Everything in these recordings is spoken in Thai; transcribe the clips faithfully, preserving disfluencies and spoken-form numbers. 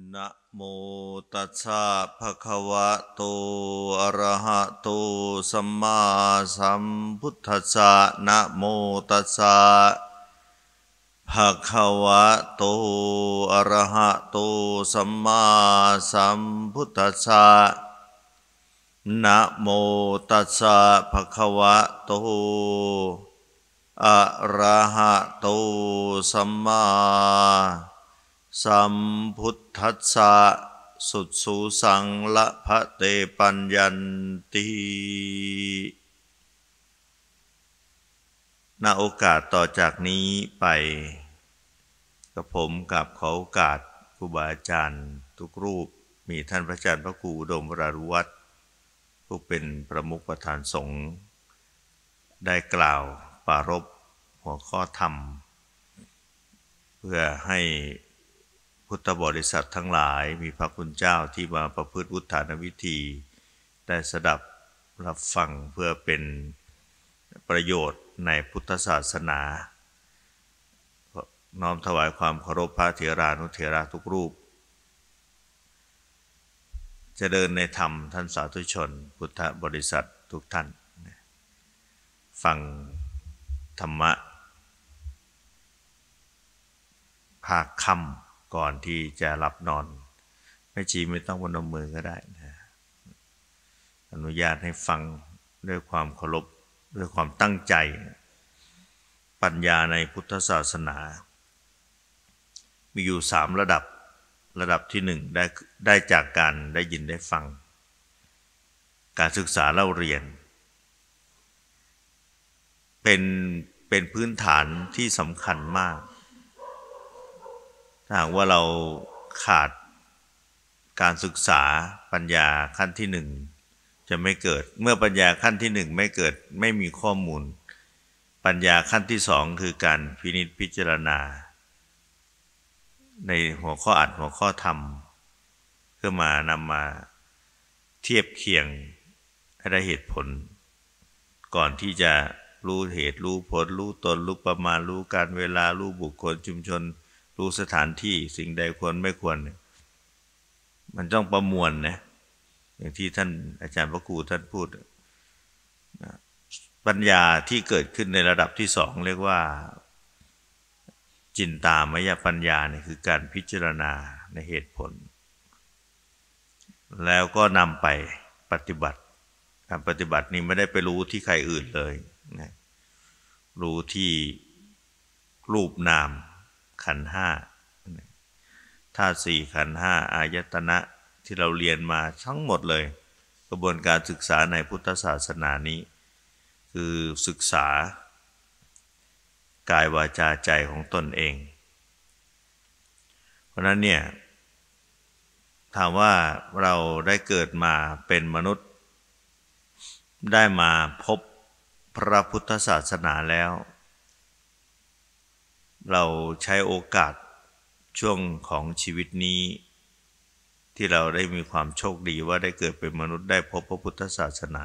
นะโมตัสสะภะคะวะโตอะระหะโตสัมมาสัมพุทธัสสะนะโมตัสสะภะคะวะโตอะระหะโตสัมมาสัมพุทธัสสะนะโมตัสสะภะคะวะโตอะระหะโตสัมมาสัมพุทธัสสะสุสุสังละภะเตปัญญันติณโอกาสต่อจากนี้ไปกับผมกับขอโอกาสครูบาอาจารย์ทุกรูปมีท่านพระอาจารย์พระครูอุดมวรารุวัฒน์ผู้เป็นประมุขประธานสงฆ์ได้กล่าวปรารภหัวข้อธรรมเพื่อให้พุทธบริษัททั้งหลายมีพระคุณเจ้าที่มาประพฤติอุทธานวิธีได้สดับรับฟังเพื่อเป็นประโยชน์ในพุทธศาสนาน้อมถวายความเคารพพระเถรานุเถระทุกรูปจะเดินในธรรมท่านสาธุชนพุทธบริษัททุกท่านฟังธรรมะภาคค่ำก่อนที่จะหลับนอนไม่จีไม่ต้องพนมมือก็ได้นะอนุญาตให้ฟังด้วยความเคารพด้วยความตั้งใจปัญญาในพุทธศาสนามีอยู่สามระดับระดับที่หนึ่งได้ได้จากการได้ยินได้ฟังการศึกษาเล่าเรียนเป็นเป็นพื้นฐานที่สำคัญมากถ้าหากว่าเราขาดการศึกษาปัญญาขั้นที่หนึ่งจะไม่เกิดเมื่อปัญญาขั้นที่หนึ่งไม่เกิดไม่มีข้อมูลปัญญาขั้นที่สองคือการพินิจพิจารณาในหัวข้ออัดหัวข้อธรรมเพื่อมานำมาเทียบเคียงให้ได้เหตุผลก่อนที่จะรู้เหตุรู้ผลรู้ตนรู้ประมาณรู้การเวลารู้บุคคลชุมชนรู้สถานที่สิ่งใดควรไม่ควรมันต้องประมวลนะอย่างที่ท่านอาจารย์พระครูท่านพูดปัญญาที่เกิดขึ้นในระดับที่สองเรียกว่าจินตามยปัญญาเนี่ยคือการพิจารณาในเหตุผลแล้วก็นำไปปฏิบัติการปฏิบัตินี้ไม่ได้ไปรู้ที่ใครอื่นเลยนะรู้ที่รูปนามขันธ์ห้าธาตุสี่ขันธ์ห้าอายตนะที่เราเรียนมาทั้งหมดเลยกระบวนการศึกษาในพุทธศาสนานี้คือศึกษากายวาจาใจของตนเองเพราะนั้นเนี่ยถามว่าเราได้เกิดมาเป็นมนุษย์ได้มาพบพระพุทธศาสนาแล้วเราใช้โอกาสช่วงของชีวิตนี้ที่เราได้มีความโชคดีว่าได้เกิดเป็นมนุษย์ได้พบพระพุทธศาสนา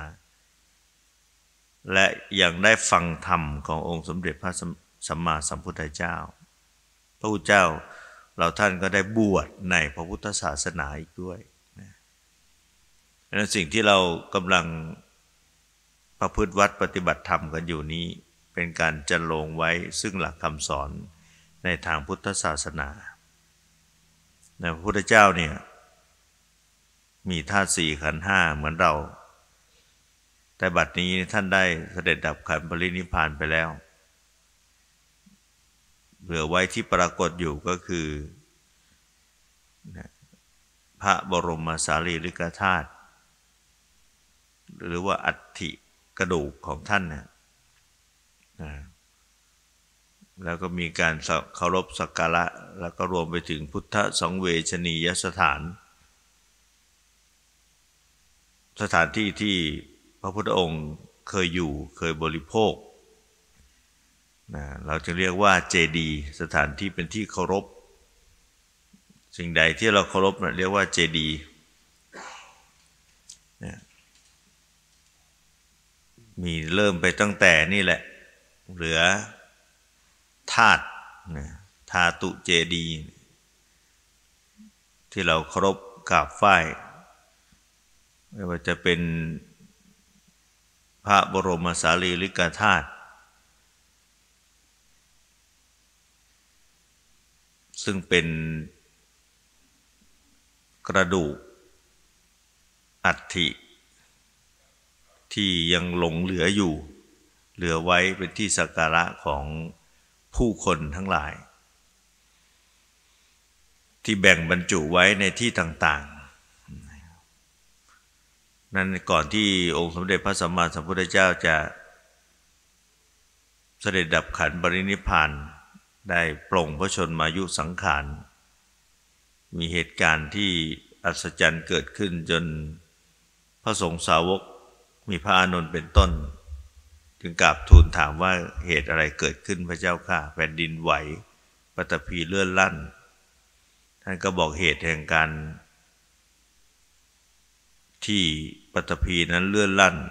และยังได้ฟังธรรมขององค์สมเด็จพระสัมมาสัมพุทธเจ้าพระพุทธเจ้าเราท่านก็ได้บวชในพระพุทธศาสนาอีกด้วยนะดังนั้นสิ่งที่เรากำลังประพฤติวัดปฏิบัติธรรมกันอยู่นี้เป็นการจันลงไว้ซึ่งหลักคำสอนในทางพุทธศาสนาในพระพุทธเจ้าเนี่ยมีธาตุสี่ขันธ์ห้าเหมือนเราแต่บัดนี้ท่านได้เสด็จดับขันธ์ปรินิพพานไปแล้วเหลือไว้ที่ปรากฏอยู่ก็คือพระบรมสารีริกธาตุหรือว่าอัฐิกระดูกของท่านนะแล้วก็มีการเคารพสักการะแล้วก็รวมไปถึงพุทธสังเวชนียสถานสถานที่ที่พระพุทธองค์เคยอยู่เคยบริโภคนะเราจะเรียกว่าเจดีย์สถานที่เป็นที่เคารพสิ่งใดที่เราเคารพนะเรียกว่าเจดีย์นะมีเริ่มไปตั้งแต่นี่แหละเหลือธาตุนะธาตุเจดีย์ที่เราเคารพกราบไหว้ไม่ว่าจะเป็นพระบรมสารีริกธาตุซึ่งเป็นกระดูกอัฐิที่ยังหลงเหลืออยู่เหลือไว้เป็นที่สักการะของผู้คนทั้งหลายที่แบ่งบรรจุไว้ในที่ต่างๆนั้นก่อนที่องค์สมเด็จพระสัมมาสัมพุทธเจ้าจะเสด็จดับขันธ์ปรินิพพานได้ปลงพระชนมายุสังขารมีเหตุการณ์ที่อัศจรรย์เกิดขึ้นจนพระสงฆ์สาวกมีพระอานนท์เป็นต้นจึงกราบทูลถามว่าเหตุอะไรเกิดขึ้นพระเจ้าข้าแผ่นดินไหวปฐพีเลื่อนลั่นท่านก็บอกเหตุแห่งการที่ปฐพีนั้นเลื่อนลั่น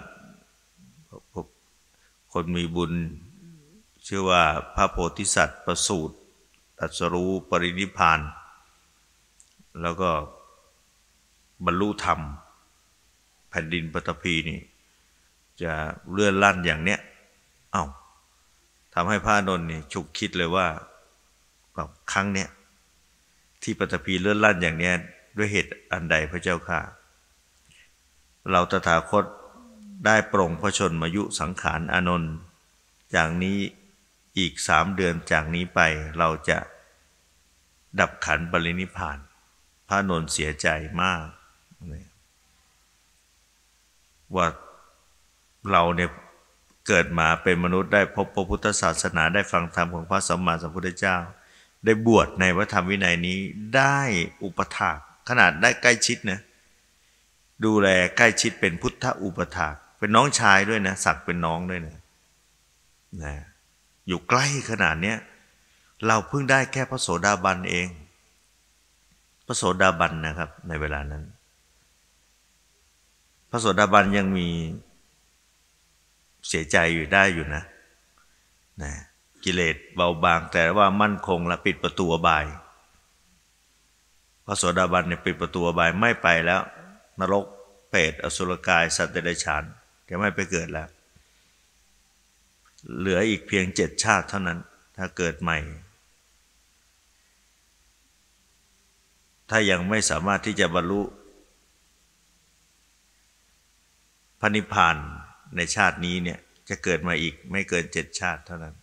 คนมีบุญชื่อว่าพระโพธิสัตว์ประสูติตรัสรู้ปรินิพพานแล้วก็บรรลุธรรมแผ่นดินปฐพีนี่จะเลื่อนลั่นอย่างเนี้ยเอ้าทำให้พระอานนท์นี่ฉุกคิดเลยว่าครั้งเนี้ยที่ปฐพีเลื่อนลั่นอย่างเนี้ยด้วยเหตุอันใดพระเจ้าข้าเราตถาคตได้ปรงพระชนมายุสังขารอานนท์จากนี้อีกสามเดือนจากนี้ไปเราจะดับขันธ์ปรินิพพานพระอานนท์เสียใจมากว่าเราเนี่ยเกิดมาเป็นมนุษย์ได้พบพระพุทธศาสนาได้ฟังธรรมของพระสัมมาสัมพุทธเจ้าได้บวชในพระธรรมวินัยนี้ได้อุปถากขนาดได้ใกล้ชิดนะดูแลใกล้ชิดเป็นพุทธอุปถากเป็นน้องชายด้วยนะศักดิ์เป็นน้องด้วยนะนะอยู่ใกล้ขนาดเนี้ยเราเพิ่งได้แค่พระโสดาบันเองพระโสดาบันนะครับในเวลานั้นพระโสดาบันยังมีเสียใจอยู่ได้อยู่นะนะกิเลสเบาบางแต่ว่ามั่นคงและปิดประตูอบายพระโสดาบันเนี่ยปิดประตูอบายไม่ไปแล้วนรกเปรตอสุรกายสัตว์เดรัจฉานจะไม่ไปเกิดแล้วเหลืออีกเพียงเจ็ดชาติเท่านั้นถ้าเกิดใหม่ถ้ายังไม่สามารถที่จะบรรลุพระนิพพานในชาตินี้เนี่ยจะเกิดมาอีกไม่เกินเจ็ดชาติเท่านั้น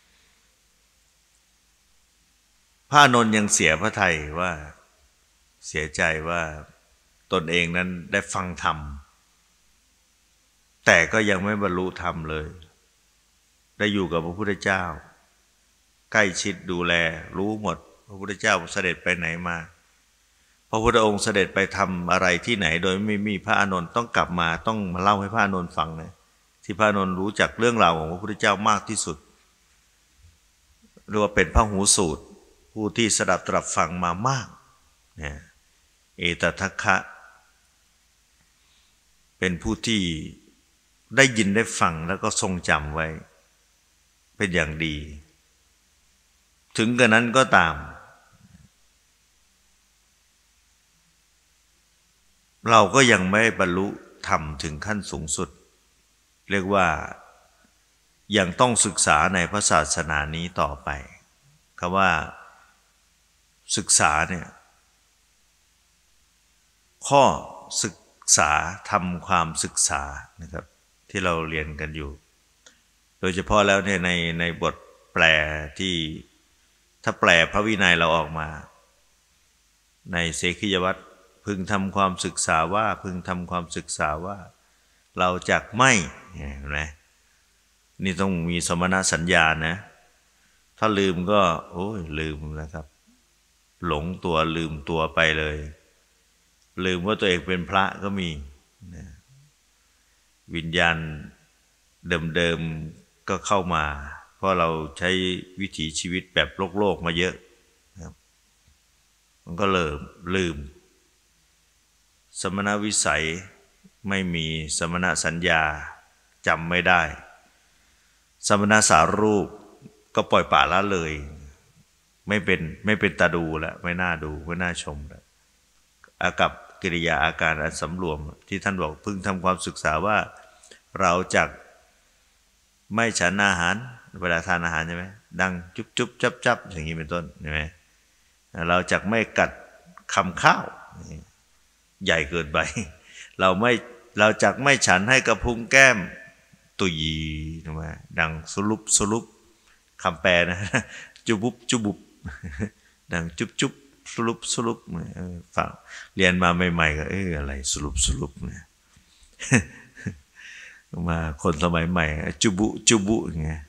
พระอานนท์ยังเสียพระทัยว่าเสียใจว่าตนเองนั้นได้ฟังธรรมแต่ก็ยังไม่บรรลุธรรมเลยได้อยู่กับพระพุทธเจ้าใกล้ชิดดูแลรู้หมดพระพุทธเจ้าเสด็จไปไหนมาพระพุทธองค์เสด็จไปทำอะไรที่ไหนโดยไม่มีพระอานนท์ต้องกลับมาต้องมาเล่าให้พระอานนท์ฟังนะที่พระอานนท์รู้จักเรื่องราวของพระพุทธเจ้ามากที่สุดเรียกว่าเป็นพหูสูตรผู้ที่สดับตรับฟังมามากเนี่ยเอตทัคคะเป็นผู้ที่ได้ยินได้ฟังแล้วก็ทรงจำไว้เป็นอย่างดีถึงกระนั้นก็ตามเราก็ยังไม่บรรลุธรรมถึงขั้นสูงสุดเรียกว่ายังต้องศึกษาในพระศาสนานี้ต่อไปคำว่าศึกษาเนี่ยข้อศึกษาทำความศึกษานะครับที่เราเรียนกันอยู่โดยเฉพาะแล้วเนี่ยในในบทแปลที่ถ้าแปลพระวินัยเราออกมาในเสขียวัตรพึงทำความศึกษาว่าพึงทำความศึกษาว่าเราจักไม่เห็นไหมนี่ต้องมีสมณสัญญานะถ้าลืมก็โอ้ยลืมนะครับหลงตัวลืมตัวไปเลยลืมว่าตัวเองเป็นพระก็มีนะวิญญาณเดิมๆก็เข้ามาเพราะเราใช้วิถีชีวิตแบบโลกโลกมาเยอะนะครับมันก็เริ่มลืมสมณวิสัยไม่มีสมณสัญญาจำไม่ได้สมณสารูปก็ปล่อยป่าละเลยไม่เป็นไม่เป็นตาดูแล้วไม่น่าดูไม่น่าชมแล้วอากับกิริยาอาการอันสำรวมที่ท่านบอกพึงทำความศึกษาว่าเราจักไม่ฉันอาหารเวลาทานอาหารใช่ไหมดังจุบจุบจับจับอย่างนี้เป็นต้นใช่ไหมเราจักไม่กัดคำข้าวใหญ่เกินไปเราไม่เราจักไม่ฉันให้กระพุ้งแก้มตุยใช่ไหมดังสรุปสรุปคำแปลนะจุบุบจุบุบดังจุบจุบสรุปสรุปฟังเรียนมาใหม่ๆก็เอออะไรสรุปสรุปเนี่ยมาคนสมัยใหม่จุบุจุบุไง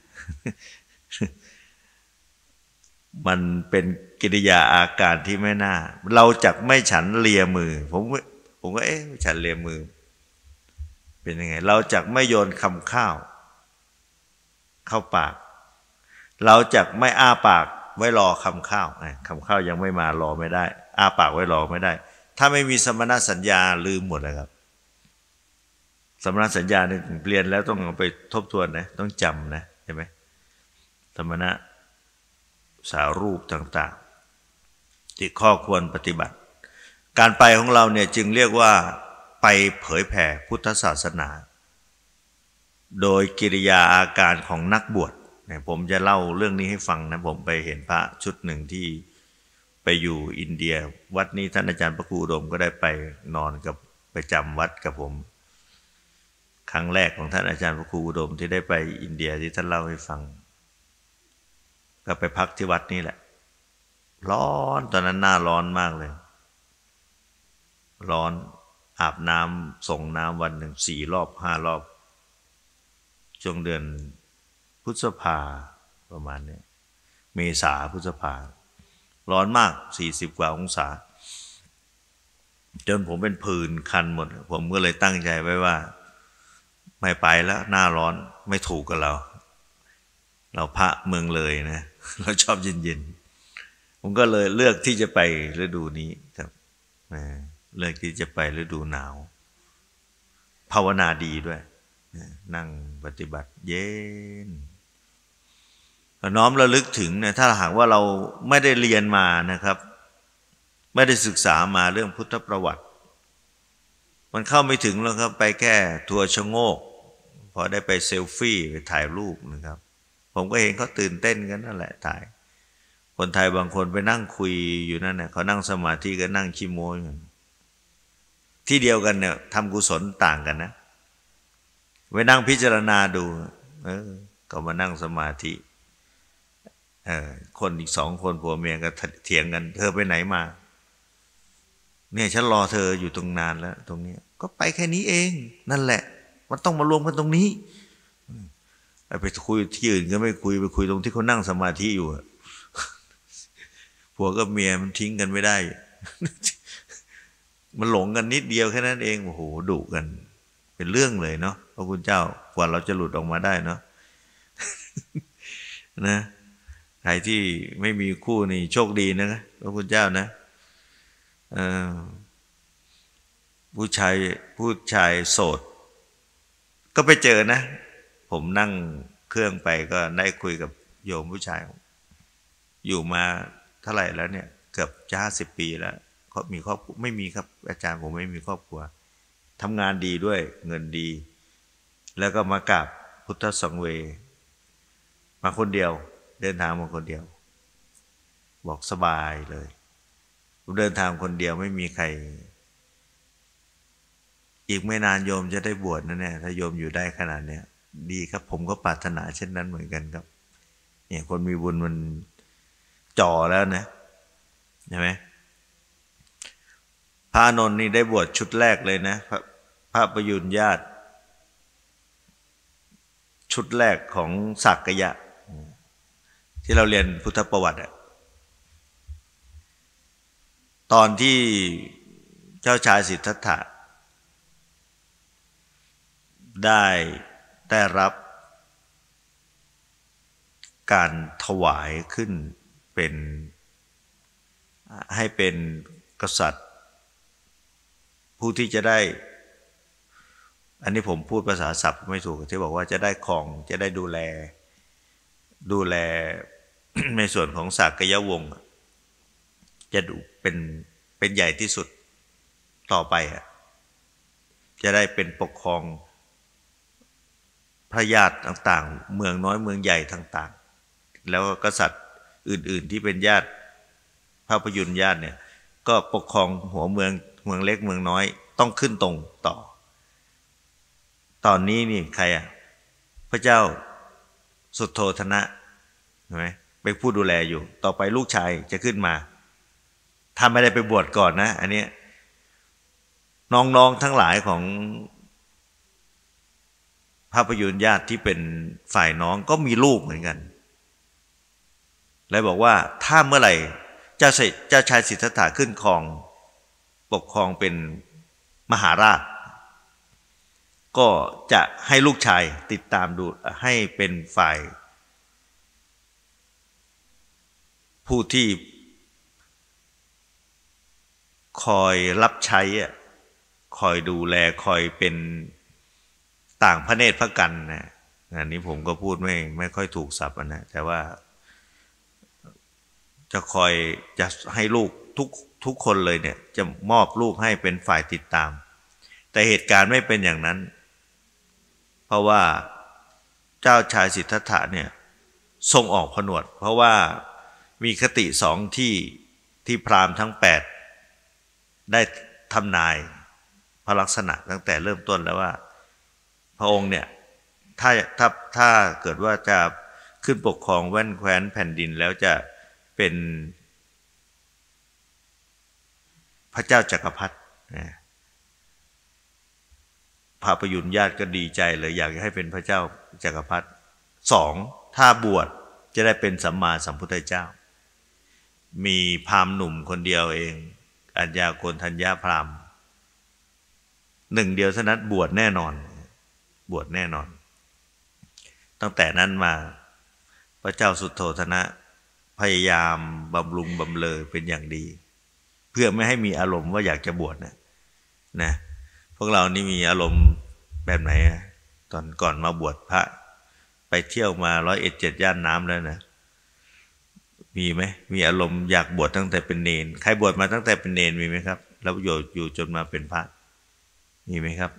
มันเป็นกิริยาอาการที่ไม่น่าเราจักไม่ฉันเลียมือผมผมก็เอ๊ะฉันเลียมือเป็นยังไงเราจักไม่โยนคำข้าวเข้าปากเราจักไม่อ้าปากไว้รอคำข้าวคำข้าวยังไม่มารอไม่ได้อ้าปากไว้รอไม่ได้ถ้าไม่มีสมณสัญญาลืมหมดเลยครับสมณสัญญาเนี่ยเรียนแล้วต้องเอาไปทบทวนนะต้องจำนะใช่ไหมสมณะสารูปต่างๆที่ข้อควรปฏิบัติการไปของเราเนี่ยจึงเรียกว่าไปเผยแผ่พุทธศาสนา โดยกิริยาอาการของนักบวชเนี่ยผมจะเล่าเรื่องนี้ให้ฟังนะผมไปเห็นพระชุดหนึ่งที่ไปอยู่อินเดียวัดนี้ท่านอาจารย์พระครูอุดมก็ได้ไปนอนกับไปจำวัดกับผมครั้งแรกของท่านอาจารย์พระครูอุดมที่ได้ไปอินเดียที่ท่านเล่าให้ฟังก็ไปพักที่วัดนี้แหละร้อนตอนนั้นหน้าร้อนมากเลยร้อนอาบน้ำส่งน้ำวันหนึ่งสี่รอบห้ารอบช่วงเดือนพฤษภาประมาณนี้เมษาพฤษภาร้อนมากสี่สิบกว่าองศาจนผมเป็นผื่นคันหมดผมก็เลยตั้งใจไว้ว่าไม่ไปแล้วหน้าร้อนไม่ถูกกับเราเราพระเมืองเลยนะเราชอบเย็นๆผมก็เลยเลือกที่จะไปฤดูนี้ครับเลือกที่จะไปฤดูหนาวภาวนาดีด้วยนั่งปฏิบัติเย็นน้อมระลึกถึงเนี่ยถ้าหากว่าเราไม่ได้เรียนมานะครับไม่ได้ศึกษามาเรื่องพุทธประวัติมันเข้าไม่ถึงแล้วครับไปแค่ทัวร์ชะโงกพอได้ไปเซลฟี่ไปถ่ายรูปนะครับผมก็เห็นเขาตื่นเต้นกันนั่นแหละถ่ายคนไทยบางคนไปนั่งคุยอยู่นั่นน่ะเขานั่งสมาธิก็นั่งขี้โม้กันที่เดียวกันเนี่ยทำกุศลต่างกันนะไปนั่งพิจารณาดูเออก็มานั่งสมาธิเออคนอีกสองคนผัวเมียก็เถียงกันเธอไปไหนมาเนี่ยฉันรอเธออยู่ตรงนานแล้วตรงนี้ก็ไปแค่นี้เองนั่นแหละมันต้องมารวมกันตรงนี้ไปคุยที่อื่นก็ไม่คุยไปคุยตรงที่เขานั่งสมาธิอยู่ผัวกับเมียมันทิ้งกันไม่ได้มันหลงกันนิดเดียวแค่นั้นเองโอ้โหดุกันเป็นเรื่องเลยเนาะพระคุณเจ้ากว่าเราจะหลุดออกมาได้เนาะนะใครที่ไม่มีคู่นี่โชคดีนะพระคุณเจ้านะผู้ชายผู้ชายโสดก็ไปเจอนะผมนั่งเครื่องไปก็ได้คุยกับโยมผู้ชายอยู่มาเท่าไหร่แล้วเนี่ยเกือบจะห้าสิบปีแล้วเขามีครอบครัวไม่มีครับอาจารย์ผมไม่มีครอบครัวทำงานดีด้วยเงินดีแล้วก็มากราบพุทธสังเวย์มาคนเดียวเดินทางมาคนเดียวบอกสบายเลยเดินทางคนเดียวไม่มีใครอีกไม่นานโยมจะได้บวชนะเนี่ยถ้าโยมอยู่ได้ขนาดเนี้ยดีครับผมก็ปรารถนาเช่นนั้นเหมือนกันครับเนี่ยคนมีบุญมันจ่อแล้วนะใช่ไหมพระอานนท์นี่ได้บวชชุดแรกเลยนะพระพระประยุรญาติชุดแรกของสักกยะที่เราเรียนพุทธประวัติอะตอนที่เจ้าชายสิทธัตถะได้ได้รับการถวายขึ้นเป็นให้เป็นกษัตริย์ผู้ที่จะได้อันนี้ผมพูดภาษาศัพท์ไม่ถูกที่บอกว่าจะได้ครองจะได้ดูแลดูแล ในส่วนของสักยะวงศ์จะดูเป็นเป็นใหญ่ที่สุดต่อไปจะได้เป็นปกครองพระญาติต่างๆเมืองน้อยเมืองใหญ่ต่างๆแล้วก็กษัตริย์อื่นๆที่เป็นญาติพระพยุนญาติเนี่ยก็ปกครองหัวเมืองเมืองเล็กเมืองน้อยต้องขึ้นตรงต่อตอนนี้นี่ใครอ่ะพระเจ้าสุโธทนะใช่ไหมเป็นผู้ดูแลอยู่ต่อไปลูกชายจะขึ้นมาถ้าไม่ได้ไปบวชก่อนนะอันนี้น้องๆทั้งหลายของพระพยุนญาติที่เป็นฝ่ายน้องก็มีลูกเหมือนกันเลยบอกว่าถ้าเมื่อไหร่เจ้าเจ้าชายสิทธัตถะขึ้นครองปกครองเป็นมหาราชก็จะให้ลูกชายติดตามดูให้เป็นฝ่ายผู้ที่คอยรับใช้คอยดูแลคอยเป็นต่างพระเนตรพระกันนะอันนี้ผมก็พูดไม่ไม่ค่อยถูกศัพท์นะแต่ว่าจะคอยจะให้ลูกทุกทุกคนเลยเนี่ยจะมอบลูกให้เป็นฝ่ายติดตามแต่เหตุการณ์ไม่เป็นอย่างนั้นเพราะว่าเจ้าชายสิทธัตถะเนี่ยทรงออกผนวดเพราะว่ามีคติสองที่ที่พราหมณ์ทั้งแปดได้ทำนายพระลักษณะตั้งแต่เริ่มต้นแล้วว่าพระองค์เนี่ยถ้าถ้าถ้าเกิดว่าจะขึ้นปกครองแว่นแคว้นแผ่นดินแล้วจะเป็นพระเจ้าจักรพรรดิพระพยุนญาติก็ดีใจเลยอยากให้เป็นพระเจ้าจักรพรรดิสองถ้าบวชจะได้เป็นสัมมาสัมพุทธเจ้ามีพราหมณ์หนุ่มคนเดียวเองอัญญาโกณฑัญญาพราหมณ์หนึ่งเดียวเท่านั้นบวชแน่นอนบวชแน่นอนตั้งแต่นั้นมาพระเจ้าสุโธทนะพยายามบำรุงบำเรอเป็นอย่างดีเพื่อไม่ให้มีอารมณ์ว่าอยากจะบวชนะนะพวกเรานี่มีอารมณ์แบบไหนตอนก่อนมาบวชพระไปเที่ยวมาร้อยเอ็ดเจ็ดย่านน้ำแล้วนะมีไหมมีอารมณ์อยากบวชตั้งแต่เป็นเนนใครบวชมาตั้งแต่เป็นเนนมีไหมครับแล้วอยู่อยู่จนมาเป็นพระมีไหมครับ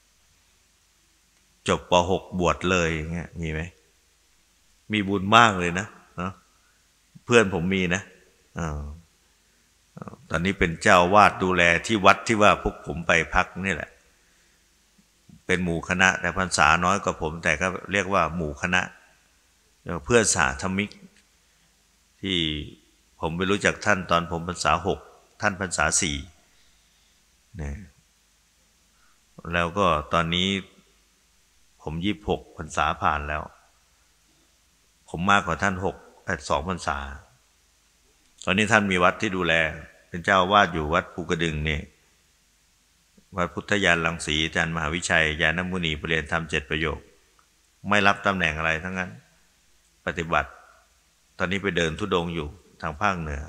จบป.หก บวชเลยเงี้ยมีไหมมีบุญมากเลยนะเนาะเพื่อนผมมีนะอ่าตอนนี้เป็นเจ้าวาดดูแลที่วัดที่ว่าพวกผมไปพักนี่แหละเป็นหมู่คณะแต่พรรษาน้อยกว่าผมแต่ก็เรียกว่าหมู่คณะเพื่อนสาธมิกที่ผมไปรู้จักท่านตอนผมพรรษาหกท่านพรรษาสี่เนี่ยแล้วก็ตอนนี้ผมยี่สิบหกพรรษาผ่านแล้วผมมากกว่าท่านหกแปดสองพรรษาตอนนี้ท่านมีวัดที่ดูแลเป็นเจ้าวาดอยู่วัดภูกระดึงนี่วัดพุทธญาณรังสีอาจารย์มหาวิชัยญาณมุนีปรริยนธรรมเจ็ดประโยคไม่รับตำแหน่งอะไรทั้งนั้นปฏิบัติตอนนี้ไปเดินธุดงค์อยู่ทางภาคเหนือ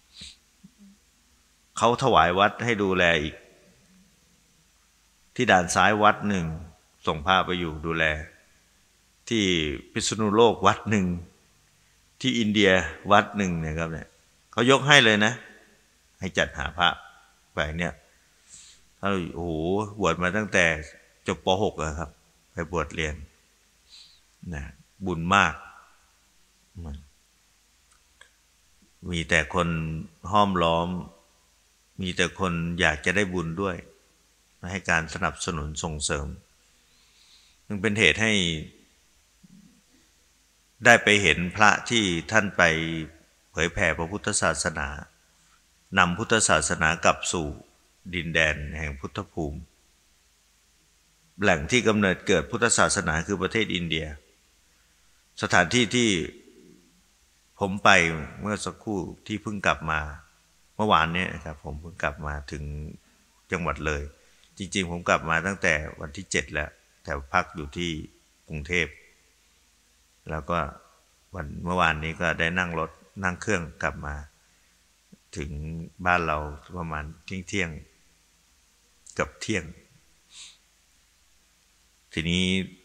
เขาถวายวัดให้ดูแลอีกที่ด่านซ้ายวัดหนึ่งส่งพาไปอยู่ดูแลที่พิษณุโลกวัดหนึ่งที่อินเดียวัดหนึ่งเนี่ยครับเนี่ยเขายกให้เลยนะให้จัดหาพระไปเนี่ยถ้าโอ้โหบวชมาตั้งแต่จบป.หกอะครับไปบวชเรียนนะบุญมากมีแต่คนห้อมล้อมมีแต่คนอยากจะได้บุญด้วยให้การสนับสนุนส่งเสริมจึงเป็นเหตุให้ได้ไปเห็นพระที่ท่านไปเผยแผ่พระพุทธศาสนานำพุทธศาสนากลับสู่ดินแดนแห่งพุทธภูมิแหล่งที่กำเนิดเกิดพุทธศาสนาคือประเทศอินเดียสถานที่ที่ผมไปเมื่อสักครู่ที่เพิ่งกลับมาเมื่อวานนี้นะครับผมเพิ่งกลับมาถึงจังหวัดเลยจริงๆผมกลับมาตั้งแต่วันที่เจ็ดแล้วแต่พักอยู่ที่กรุงเทพแล้วก็วันเมื่อวานนี้ก็ได้นั่งรถนั่งเครื่องกลับมาถึงบ้านเราประมาณเที่ยงเที่ยงกับเที่ยงทีนี้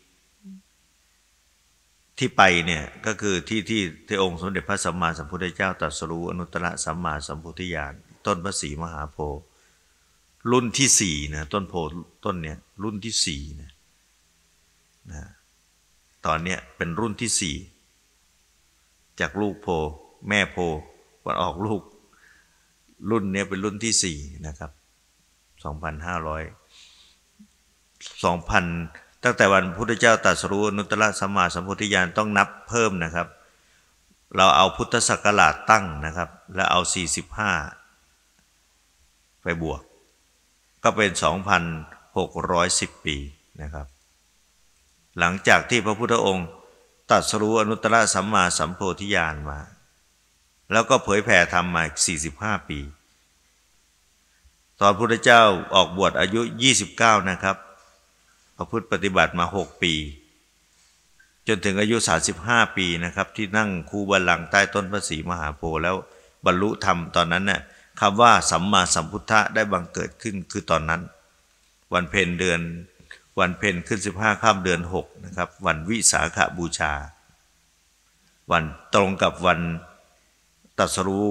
ที่ไปเนี่ยก็คือที่ที่ที่องค์สมเด็จพระสัมมาสัมพุทธเจ้าตรัสรู้อนุตตรสัมมาสัมโพธิญาณต้นพระศรีมหาโพธิ์รุ่นที่สี่นะต้นโพต้นเนี้ยรุ่นที่สี่นะนะตอนเนี้ยเป็นรุ่นที่สี่จากลูกโพแม่โพวันออกลูกรุ่นเนี้ยเป็นรุ่นที่สี่นะครับสองพันห้าร้อยสองพันตั้งแต่วันพุทธเจ้าตรัสรู้อนุตตรสัมมาสัมโพธิญาณต้องนับเพิ่มนะครับเราเอาพุทธศักราชตั้งนะครับแล้วเอาสี่สิบห้าไปบวกก็เป็น สองพันหกร้อยสิบ ปีนะครับหลังจากที่พระพุทธองค์ตรัสรู้อนุตตรสัมมาสัมโพธิญาณมาแล้วก็เผยแผ่ธรรมมาอีกสี่สิบห้าปีตอนพระพุทธเจ้าออกบวชอายุยี่สิบเก้านะครับประพฤติปฏิบัติมาหกปีจนถึงอายุสามสิบห้าปีนะครับที่นั่งคูบัลลังก์ใต้ต้นพระศรีมหาโพธิ์แล้วบรรลุธรรมตอนนั้นน่ะคำว่าสัมมาสัมพุทธะได้บังเกิดขึ้นคือตอนนั้นวันเพ็ญเดือนวันเพ็ญขึ้นสิบห้าค่ำเดือนหกนะครับวันวิสาขบูชาวันตรงกับวันตรัสรู้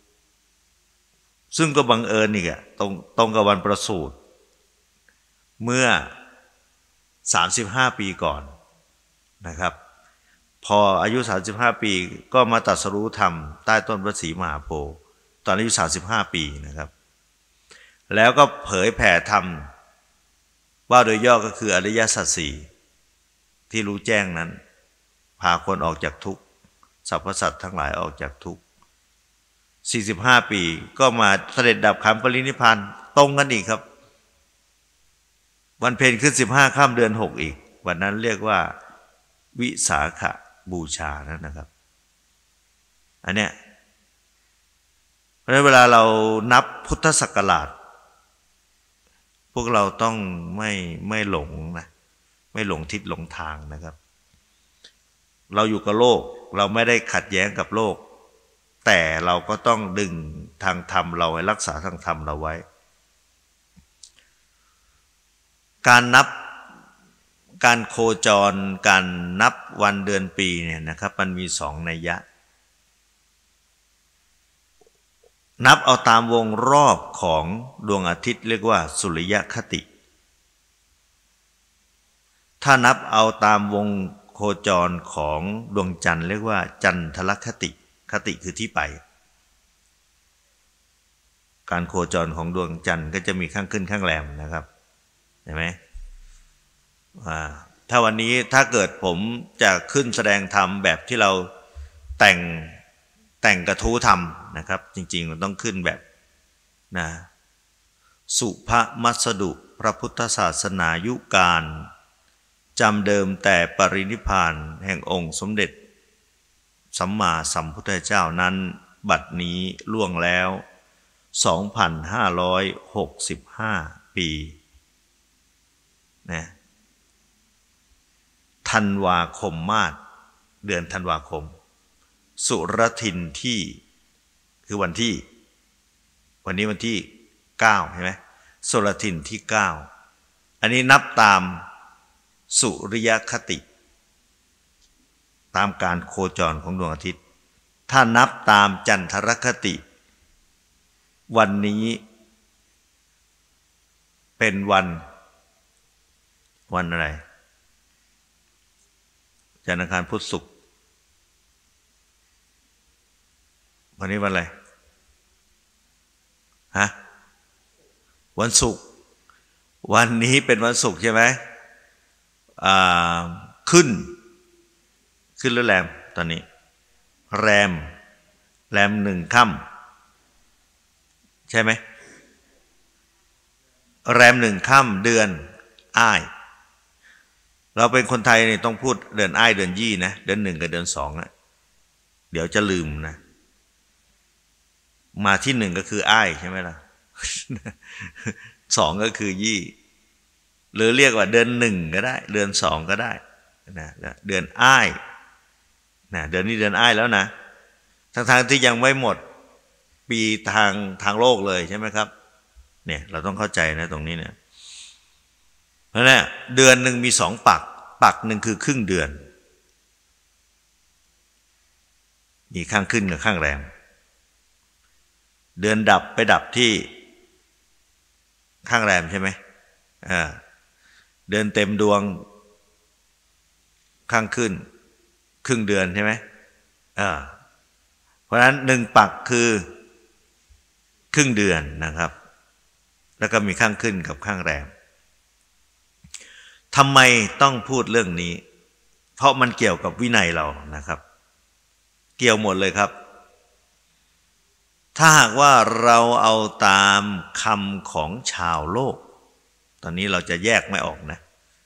ซึ่งก็บังเอิญอีกอะตรงตรงกับวันประสูติเมื่อสามสิบห้าปีก่อนนะครับพออายุสามสิบห้าปีก็มาตรัสรู้ธรรมใต้ต้นพระศรีมหาโพธิ์ตอนอายุสามสิบห้าปีนะครับแล้วก็เผยแผ่ธรรมว่าโดยย่อก็คืออริยสัจสี่ที่รู้แจ้งนั้นพาคนออกจากทุกข์สรรพสัตว์ทั้งหลายออกจากทุกข์สี่สิบห้าปีก็มาเสด็จดับขันธ์ปรินิพพานตรงกันอีกครับวันเพ็ญขึ้นสิบห้าค่ำเดือนหกอีกวันนั้นเรียกว่าวิสาขบูชานั่นนะครับอันเนี้ยเพราะฉะนั้นเวลาเรานับพุทธศักราชพวกเราต้องไม่ไม่หลงนะไม่หลงทิศหลงทางนะครับเราอยู่กับโลกเราไม่ได้ขัดแย้งกับโลกแต่เราก็ต้องดึงทางธรรมเราไว้รักษาทางธรรมเราไว้การนับการโคจรการนับวันเดือนปีเนี่ยนะครับมันมีสองนัยยะนับเอาตามวงรอบของดวงอาทิตย์เรียกว่าสุริยคติถ้านับเอาตามวงโคจรของดวงจันทร์เรียกว่าจันทรคติคติคือที่ไปการโคจรของดวงจันทร์ก็จะมีข้างขึ้นข้างแรมนะครับเห็นไหมถ้าวันนี้ถ้าเกิดผมจะขึ้นแสดงธรรมแบบที่เราแต่งแต่งกระทู้ธรรมนะครับจริงๆมันต้องขึ้นแบบนะสุภมัสดุพระพุทธศาสนายุการจำเดิมแต่ปรินิพพานแห่งองค์สมเด็จสัมมาสัมพุทธเจ้านั้นบัดนี้ล่วงแล้ว สองพันห้าร้อยหกสิบห้า ปีนะธันวาคมมาสเดือนธันวาคมสุรทินที่คือวันที่วันนี้วันที่เก้าใช่ไหมสุรทินที่เก้าอันนี้นับตามสุริยคติตามการโคจรของดวงอาทิตย์ถ้านับตามจันทรคติวันนี้เป็นวันวันอะไรจันทร์อังคารพุธศุกร์วันนี้วันอะไรฮะวันศุกร์วันนี้เป็นวันศุกร์ใช่ไหมอ่าขึ้นขึ้นหรือแรมตอนนี้แรมแรมหนึ่งค่ำใช่ไหมแรมหนึ่งค่ำเดือนอ้ายเราเป็นคนไทยนี่ต้องพูดเดือนอ้ายเดือนยี่นะเดือนหนึ่งกับเดือนสองนะเดี๋ยวจะลืมนะมาที่หนึ่งก็คืออ้ายใช่ไหมล่ะสองก็คือยี่หรือเรียกว่าเดือนหนึ่งก็ได้เดือนสองก็ได้นะเดือนอ้ายนะเดือนนี้เดือนอ้ายแล้วนะทั้งๆที่ยังไม่หมดปีทางทางโลกเลยใช่ไหมครับเนี่ยเราต้องเข้าใจนะตรงนี้เนี่ยเพราะเนี่ยเดือนหนึ่งมีสองปักปักหนึ่งคือครึ่งเดือนมีข้างขึ้นกับข้างแรมเดือนดับไปดับที่ข้างแรมใช่ไหมอ่าเดือนเต็มดวงข้างขึ้นครึ่งเดือนใช่ไหมอ่าเพราะฉะนั้นหนึ่งปักคือครึ่งเดือนนะครับแล้วก็มีข้างขึ้นกับข้างแรมทำไมต้องพูดเรื่องนี้เพราะมันเกี่ยวกับวินัยเรานะครับเกี่ยวหมดเลยครับถ้าหากว่าเราเอาตามคำของชาวโลกตอนนี้เราจะแยกไม่ออกนะ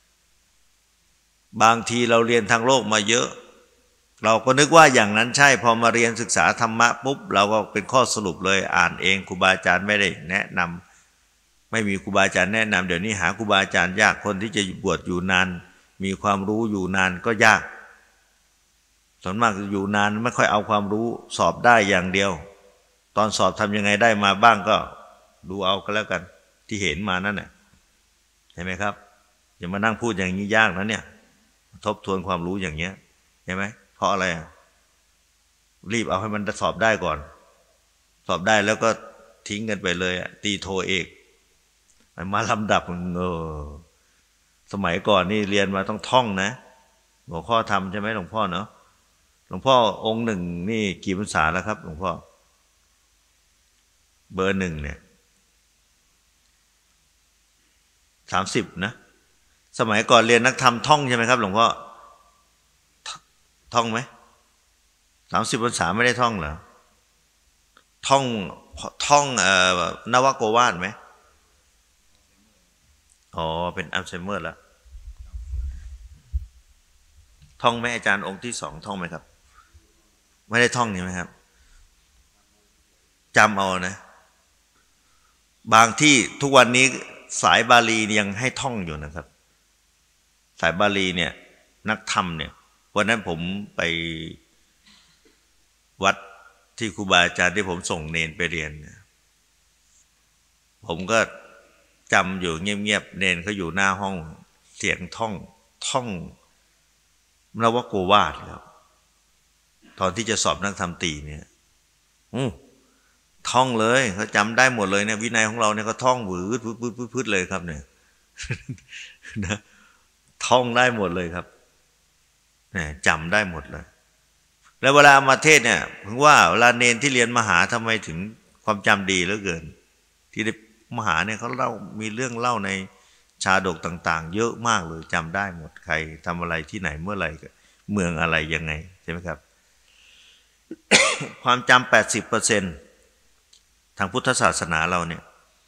บางทีเราเรียนทางโลกมาเยอะเราก็นึกว่าอย่างนั้นใช่พอมาเรียนศึกษาธรรมะปุ๊บเราก็เป็นข้อสรุปเลยอ่านเองครูบาอาจารย์ไม่ได้แนะนำไม่มีครูบาอาจารย์แนะนำเดี๋ยวนี้หาครูบาอาจารย์ยากคนที่จะบวชอยู่นานมีความรู้อยู่นานก็ยากส่วนมากอยู่นานไม่ค่อยเอาความรู้สอบได้อย่างเดียวตอนสอบทำยังไงได้มาบ้างก็ดูเอาก็แล้วกันที่เห็นมานั่นแหละเห็นไหมครับอย่ามานั่งพูดอย่างนี้ยากนะเนี่ยทบทวนความรู้อย่างเงี้ยเห็นไหมเพราะอะไรรีบเอาให้มันสอบได้ก่อนสอบได้แล้วก็ทิ้งกันไปเลยตีโทเอกมาลำดับเออสมัยก่อนนี่เรียนมาต้องท่องนะหัวข้อธรรมใช่ไหมหลวงพ่อเนาะหลวงพ่อองค์หนึ่งนี่กี่พรรษาแล้วครับหลวงพ่อเบอร์หนึ่งเนี่ยสามสิบนะสมัยก่อนเรียนนักธรรมท่องใช่ไหมครับหลวงพ่อท่องไหมสามสิบพรรษาไม่ได้ท่องเหรอท่องท่องเอ่อนวโกวาทไหมอ๋อเป็นอัลไซเมอร์แล้วท่องไหมอาจารย์องค์ที่สองท่องไหมครับไม่ได้ท่องใช่ไหมครับจำเอานะบางที่ทุกวันนี้สายบาลียังให้ท่องอยู่นะครับสายบาลีเนี่ยนักธรรมเนี่ยวันนั้นผมไปวัดที่ครูบาอาจารย์ที่ผมส่งเนนไปเรียนผมก็จำอยู่เงียบๆเนนเขาอยู่หน้าห้องเสียงท่องท่องนวโกวาทครับตอนที่จะสอบนักธรรมตรีเนี่ยอู้ท่องเลยเขาจำได้หมดเลยเนี่ยวินัยของเราเนี่ยเขาท่องวืดพืดพืดเลยครับเนี่ยนะท่องได้หมดเลยครับเนี่ยจำได้หมดเลยแล้วเวลามาเทศเนี่ยถึงว่าเวลาเนนที่เรียนมหาทำไมถึงความจำดีเหลือเกินที่ได้มหาเนี่ยเขาเล่ามีเรื่องเล่าในชาดกต่างๆเยอะมากเลยจำได้หมดใครทำอะไรที่ไหนเมื่อไหร่เมืองอะไรยังไงใช่ไหมครับ ความจำแปดสิบเปอร์เซ็นต์ทางพุทธศาสนาเราเนี่ย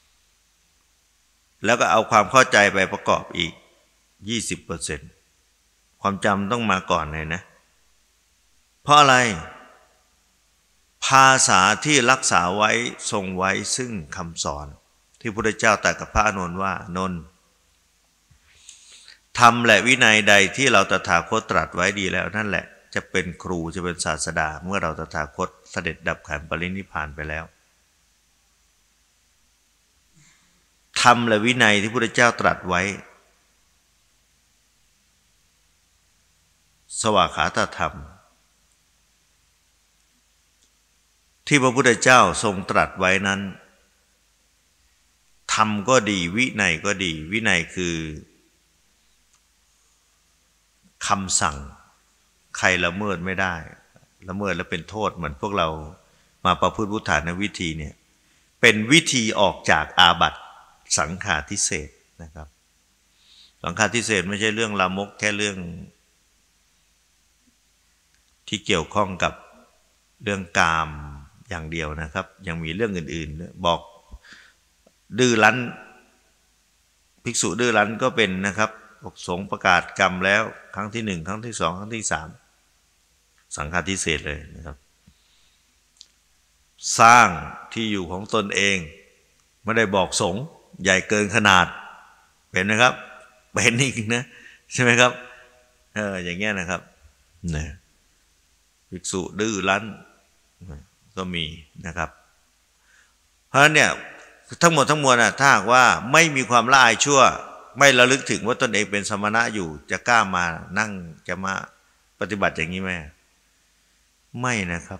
แล้วก็เอาความเข้าใจไปประกอบอีกยี่สิบเปอร์เซ็นต์ความจำต้องมาก่อนเลยนะเพราะอะไรภาษาที่รักษาไว้ทรงไว้ซึ่งคำสอนที่พระพุทธเจ้าตรัสกับพระอานนท์ว่าอานนท์ธรรมและวินัยใดที่เราตถาคตตรัสไว้ดีแล้วนั่นแหละจะเป็นครูจะเป็นศาสดาเมื่อเราตถาคตเสด็จดับขันธ์ปรินิพพานไปแล้วธรรมและวินัยที่พระพุทธเจ้าตรัสไว้สวากขาตธรรมที่พระพุทธเจ้าทรงตรัสไว้นั้นธรรมก็ดีวินัยก็ดีวินัยคือคำสั่งใครละเมิดไม่ได้ละเมิดแล้วเป็นโทษเหมือนพวกเรามาประพฤติพุทธานวิธีเนี่ยเป็นวิธีออกจากอาบัติสังฆาทิเศษนะครับสังฆาทิเศษไม่ใช่เรื่องลามกแค่เรื่องที่เกี่ยวข้องกับเรื่องกามอย่างเดียวนะครับยังมีเรื่องอื่นๆบอกดื้อรั้นภิกษุดื้อรั้นก็เป็นนะครับสงฆ์ประกาศกรรมแล้วครั้งที่หนึ่งครั้งที่สองครั้งที่สามสังฆาทิเศษเลยนะครับสร้างที่อยู่ของตนเองไม่ได้บอกสงฆ์ใหญ่เกินขนาดเป็นนะครับเป็นอีกนะใช่ไหมครับเอออย่างเงี้ยนะครับเนี่ยภิกษุดื้อรั้นก็มีนะครับเพราะฉะนั้นเนี่ยทั้งหมดทั้งมวลนะถ้าหากว่าไม่มีความละอายชั่วไม่ระลึกถึงว่าตนเองเป็นสมณะอยู่จะกล้ามานั่งจะมาปฏิบัติอย่างนี้ไหมไม่นะครับ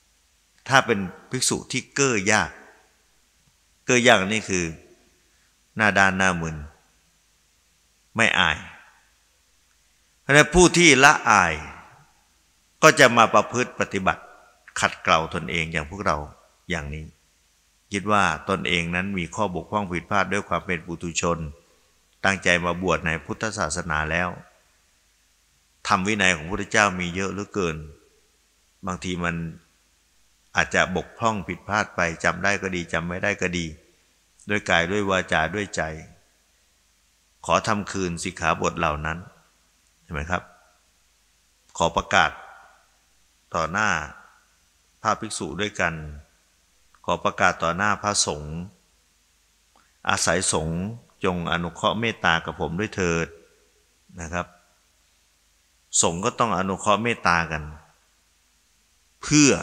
ถ้าเป็นภิกษุที่เก้อยากเก้อยากนี่คือหน้าด้านหน้ามึนไม่อายเพราะฉะนั้นผู้ที่ละอายก็จะมาประพฤติปฏิบัติขัดเกลาตนเองอย่างพวกเราอย่างนี้คิดว่าตนเองนั้นมีข้อบกพร่องผิดพลาดด้วยความเป็นปุถุชนตั้งใจมาบวชในพุทธศาสนาแล้วธรรมวินัยของพระพุทธเจ้ามีเยอะเหลือเกินบางทีมันอาจจะบกพร่องผิดพลาดไปจำได้ก็ดีจำไม่ได้ก็ดีด้วยกายด้วยวาจาด้วยใจขอทำคืนสิกขาบทเหล่านั้นเห็นไหมครับขอประกาศต่อหน้าพระภิกษุด้วยกันขอประกาศต่อหน้าพระสงฆ์อาศัยสงฆ์จงอนุเคราะห์เมตตากับผมด้วยเถิดนะครับสงฆ์ก็ต้องอนุเคราะห์เมตตากันเพื่อ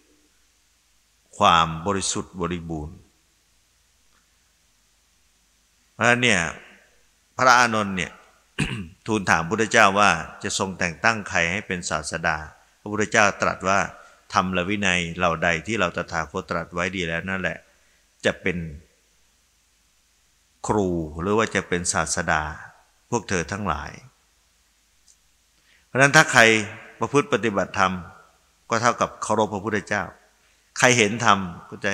ความบริสุทธิ์บริบูรณ์เพราะฉะนั้นเนี่ยพระอานนท์เนี่ย ทูลถามพระพุทธเจ้าว่าจะทรงแต่งตั้งใครให้เป็นศาสดาพระพุทธเจ้าตรัสว่าธรรมและวินัยเหล่าใดที่เราตถาคตตรัสไว้ดีแล้วนั่นแหละจะเป็นครูหรือว่าจะเป็นศาสดาพวกเธอทั้งหลายเพราะฉะนั้นถ้าใครประพฤติปฏิบัติธรรมก็เท่ากับเคารพพระพุทธเจ้าใครเห็นธรรมก็จะ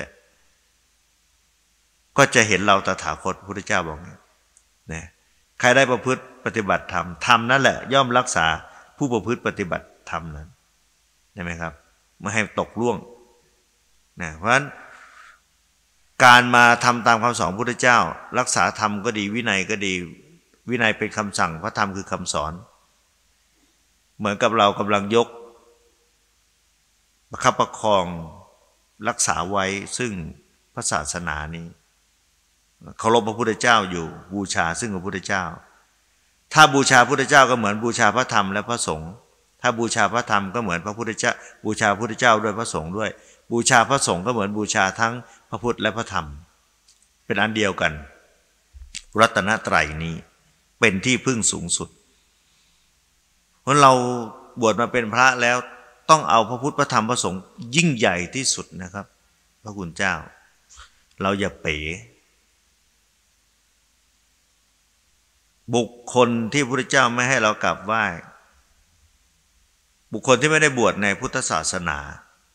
ก็จะเห็นเราตถาคตพระพุทธเจ้าบอกเนี่ยนะใครได้ประพฤติปฏิบัติธรรมธรรมนั่นแหละย่อมรักษาผู้ประพฤติปฏิบัติธรรมนั้นใช่ไหมครับไม่ให้ตกล่วงนะเพราะฉะนั้นการมาทำตามคำสอนพระพุทธเจ้ารักษาธรรมก็ดีวินัยก็ดีวินัยเป็นคำสั่งพระธรรมคือคำสอนเหมือนกับเรากำลังยกประคับประคองรักษาไว้ซึ่งพระศาสนานี้เคารพพระพุทธเจ้าอยู่บูชาซึ่งพระพุทธเจ้าถ้าบูชาพระพุทธเจ้าก็เหมือนบูชาพระธรรมและพระสงฆ์ถ้าบูชาพระธรรมก็เหมือนพระพุทธเจ้าบูชาพระพุทธเจ้าด้วยพระสงฆ์ด้วยบูชาพระสงฆ์ก็เหมือนบูชาทั้งพระพุทธและพระธรรมเป็นอันเดียวกันรัตนตรัยนี้เป็นที่พึ่งสูงสุดเพราะเราบวชมาเป็นพระแล้วต้องเอาพระพุทธพระธรรมพระสงฆ์ยิ่งใหญ่ที่สุดนะครับพระคุณเจ้าเราอย่าเป๋บุคคลที่พระพุทธเจ้าไม่ให้เรากราบไหว้บุคคลที่ไม่ได้บวชในพุทธศาสนา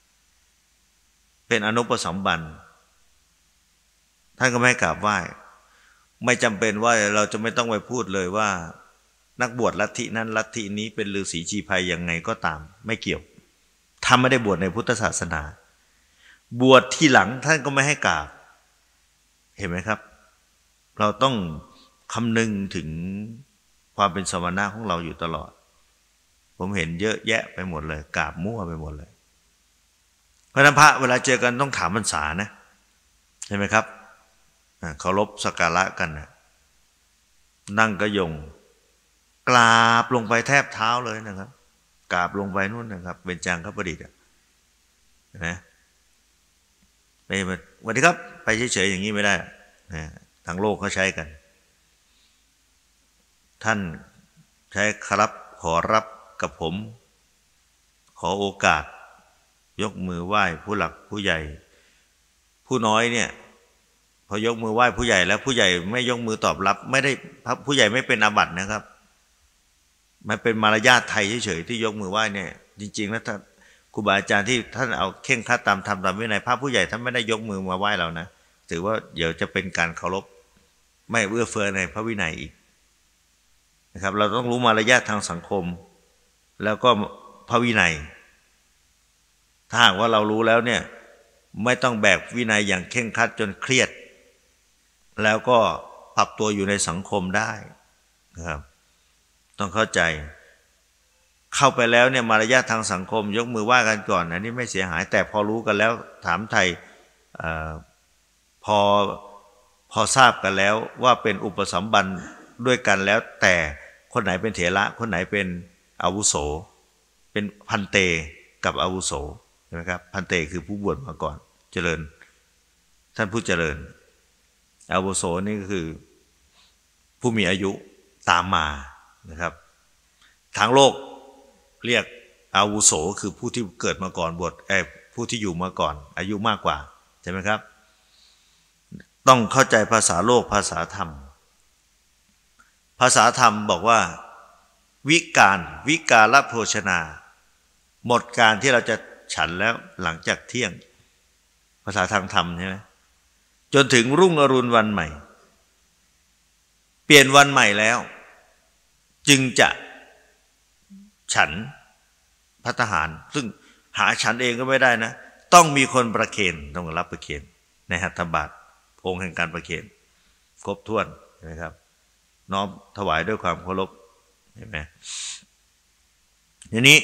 เป็นอนุปสัมบันท่านก็ไม่ให้กราบไหว้ไม่จำเป็นว่าเราจะไม่ต้องไปพูดเลยว่านักบวชลัทธินั้นลัทธินี้เป็นฤาษีชีพายยังไงก็ตามไม่เกี่ยวท่านไม่ได้บวชในพุทธศาสนาบวชที่หลังท่านก็ไม่ให้กราบเห็นไหมครับเราต้องคำนึงถึงความเป็นสมณะของเราอยู่ตลอดผมเห็นเยอะแยะไปหมดเลยกราบมั่วไปหมดเลยเพราะนั้นพระเวลาเจอกันต้องถามพรรษานะใช่ไหมครับเคารพสักการะกันนะนั่งกระยงกราบลงไปแทบเท้าเลยนะครับกราบลงไปนู่นนะครับเป็นจางคประดิษฐ์นะไปสวัสดีครับไปเฉยๆอย่างนี้ไม่ได้นะทางโลกเขาใช้กันท่านใช้ครับขอรับกับผมขอโอกาสยกมือไหว้ผู้หลักผู้ใหญ่ผู้น้อยเนี่ยพอยกมือไหว้ผู้ใหญ่แล้วผู้ใหญ่ไม่ยกมือตอบรับไม่ได้ผู้ใหญ่ไม่เป็นอาบัตินะครับมันเป็นมารยาทไทยเฉยๆที่ยกมือไหว้เนี่ยจริงๆแล้วท่านครูบาอาจารย์ที่ท่านเอาเข่งครัดตามธรรมตามวินัยพระผู้ใหญ่ท่านไม่ได้ยกมือมาไหว้เรานะถือว่าเดี๋ยวจะเป็นการเคารพไม่เอื้อเฟื้อในพระวินัยอีกนะครับเราต้องรู้มารยาททางสังคมแล้วก็พระวินัยถ้าหากว่าเรารู้แล้วเนี่ยไม่ต้องแบกวินัยอย่างเคร่งครัดจนเครียดแล้วก็ปรับตัวอยู่ในสังคมได้นะครับต้องเข้าใจเข้าไปแล้วเนี่ยมารยาททางสังคมยกมือไหว้กันก่อนอันนี้ไม่เสียหายแต่พอรู้กันแล้วถามไทยเอ่อพอพอทราบกันแล้วว่าเป็นอุปสัมบันด้วยกันแล้วแต่คนไหนเป็นเถระคนไหนเป็นอาวุโสเป็นพันเตกับอาวุโสใช่ไหมครับพันเตคือผู้บวชมาก่อนเจริญท่านผู้เจริญอาวุโสนี่ก็คือผู้มีอายุตามมานะครับทางโลกเรียกอาวุโสคือผู้ที่เกิดมาก่อนบวชเอ่อผู้ที่อยู่มาก่อนอายุมากกว่าใช่ไหมครับต้องเข้าใจภาษาโลกภาษาธรรมภาษาธรรมบอกว่าวิการวิกาลโภชนาหมดการที่เราจะฉันแล้วหลังจากเที่ยงภาษาทางธรรมใช่ไหมจนถึงรุ่งอรุณวันใหม่เปลี่ยนวันใหม่แล้วจึงจะฉันภัตตาหารซึ่งหาฉันเองก็ไม่ได้นะต้องมีคนประเคนต้องรับประเคนในหัตถบาตองค์แห่งการประเคนครบถ้วนใช่ไหมครับน้อมถวายด้วยความเคารพเห็นไหมทีนี้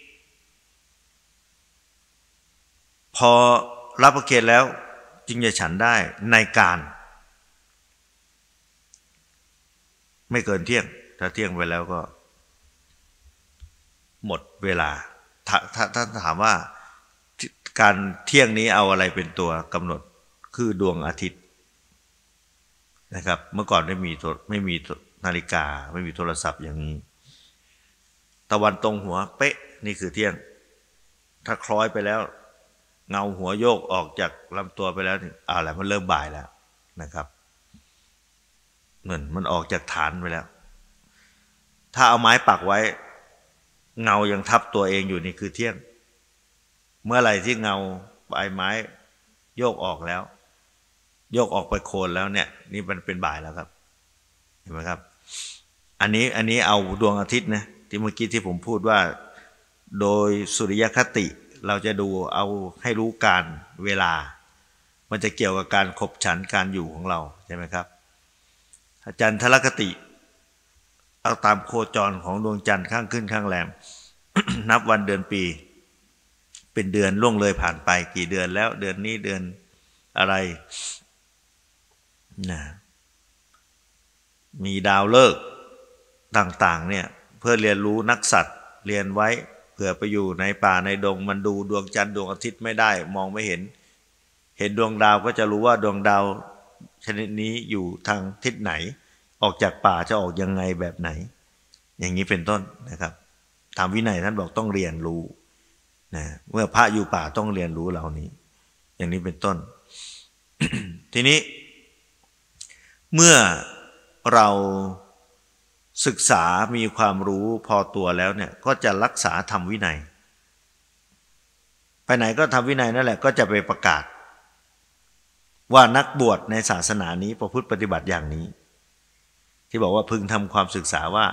พอรับประเคนแล้วจึงจะฉันได้ในการไม่เกินเที่ยงถ้าเที่ยงไปแล้วก็หมดเวลาถ้าถ้าถ้าถามว่าการเที่ยงนี้เอาอะไรเป็นตัวกำหนดคือดวงอาทิตย์นะครับเมื่อก่อนไม่มีไม่มีนาฬิกาไม่มีโทรศัพท์อย่างนี้ตะวันตรงหัวเป๊ะนี่คือเที่ยงถ้าคล้อยไปแล้วเงาหัวโยกออกจากลำตัวไปแล้วนี่อ่าแหละมันเริ่มบ่ายแล้วนะครับเหมือนมันออกจากฐานไปแล้วถ้าเอาไม้ปักไว้เงายังทับตัวเองอยู่นี่คือเที่ยงเมื่อไหร่ที่เงาปลายไม้โยกออกแล้วโยกออกไปโคนแล้วเนี่ยนี่มันเป็นบ่ายแล้วครับเห็นไหมครับอันนี้อันนี้เอาดวงอาทิตย์นะที่เมื่อกี้ที่ผมพูดว่าโดยสุริยคติเราจะดูเอาให้รู้การเวลามันจะเกี่ยวกับการขบฉันการอยู่ของเราใช่ไหมครับจันทรคติเอาตามโคจรของดวงจันทร์ข้างขึ้นข้างแรม นับวันเดือนปีเป็นเดือนล่วงเลยผ่านไปกี่เดือนแล้วเดือนนี้เดือนอะไรนะมีดาวฤกษ์ต่างๆเนี่ยเพื่อเรียนรู้นักสัตว์เรียนไว้เผื่อไปอยู่ในป่าในดงมันดูดวงจันทร์ดวงอาทิตย์ไม่ได้มองไม่เห็นเห็นดวงดาวก็จะรู้ว่าดวงดาวชนิดนี้อยู่ทางทิศไหนออกจากป่าจะออกยังไงแบบไหนอย่างนี้เป็นต้นนะครับตามวินัยท่านบอกต้องเรียนรู้นะเมื่อพระอยู่ป่าต้องเรียนรู้เหล่านี้อย่างนี้เป็นต้น ทีนี้เมื่อเราศึกษามีความรู้พอตัวแล้วเนี่ยก็จะรักษาธรรมวินัยไปไหนก็ทำวินัยนั่นแหละก็จะไปประกาศว่านักบวชในศาสนานี้ประพฤติปฏิบัติอย่างนี้ที่บอกว่าพึงทำความศึกษาว่า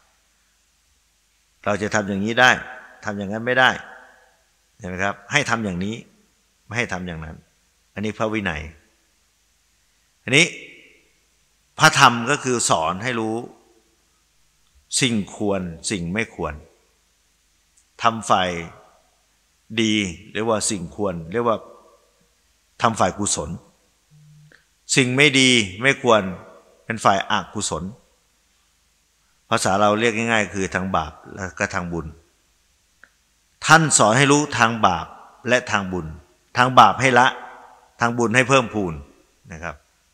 เราจะทำอย่างนี้ได้ทำอย่างนั้นไม่ได้ใช่ไหมครับให้ทำอย่างนี้ไม่ให้ทำอย่างนั้นอันนี้พระวินัยอันนี้พระธรรมก็คือสอนให้รู้สิ่งควรสิ่งไม่ควรทำฝ่ายดีเรียกว่าสิ่งควรเรียกว่าทำฝ่ายกุศลสิ่งไม่ดีไม่ควรเป็นฝ่ายอกุศลภาษาเราเรียกง่ายๆคือทางบาปและก็ทางบุญท่านสอนให้รู้ทางบาปและทางบุญทางบาปให้ละทางบุญให้เพิ่มพูนนะครับ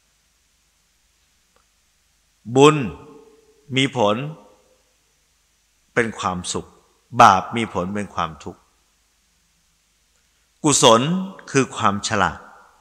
บุญมีผลเป็นความสุขบาปมีผลเป็นความทุกข์กุศลคือความฉลาด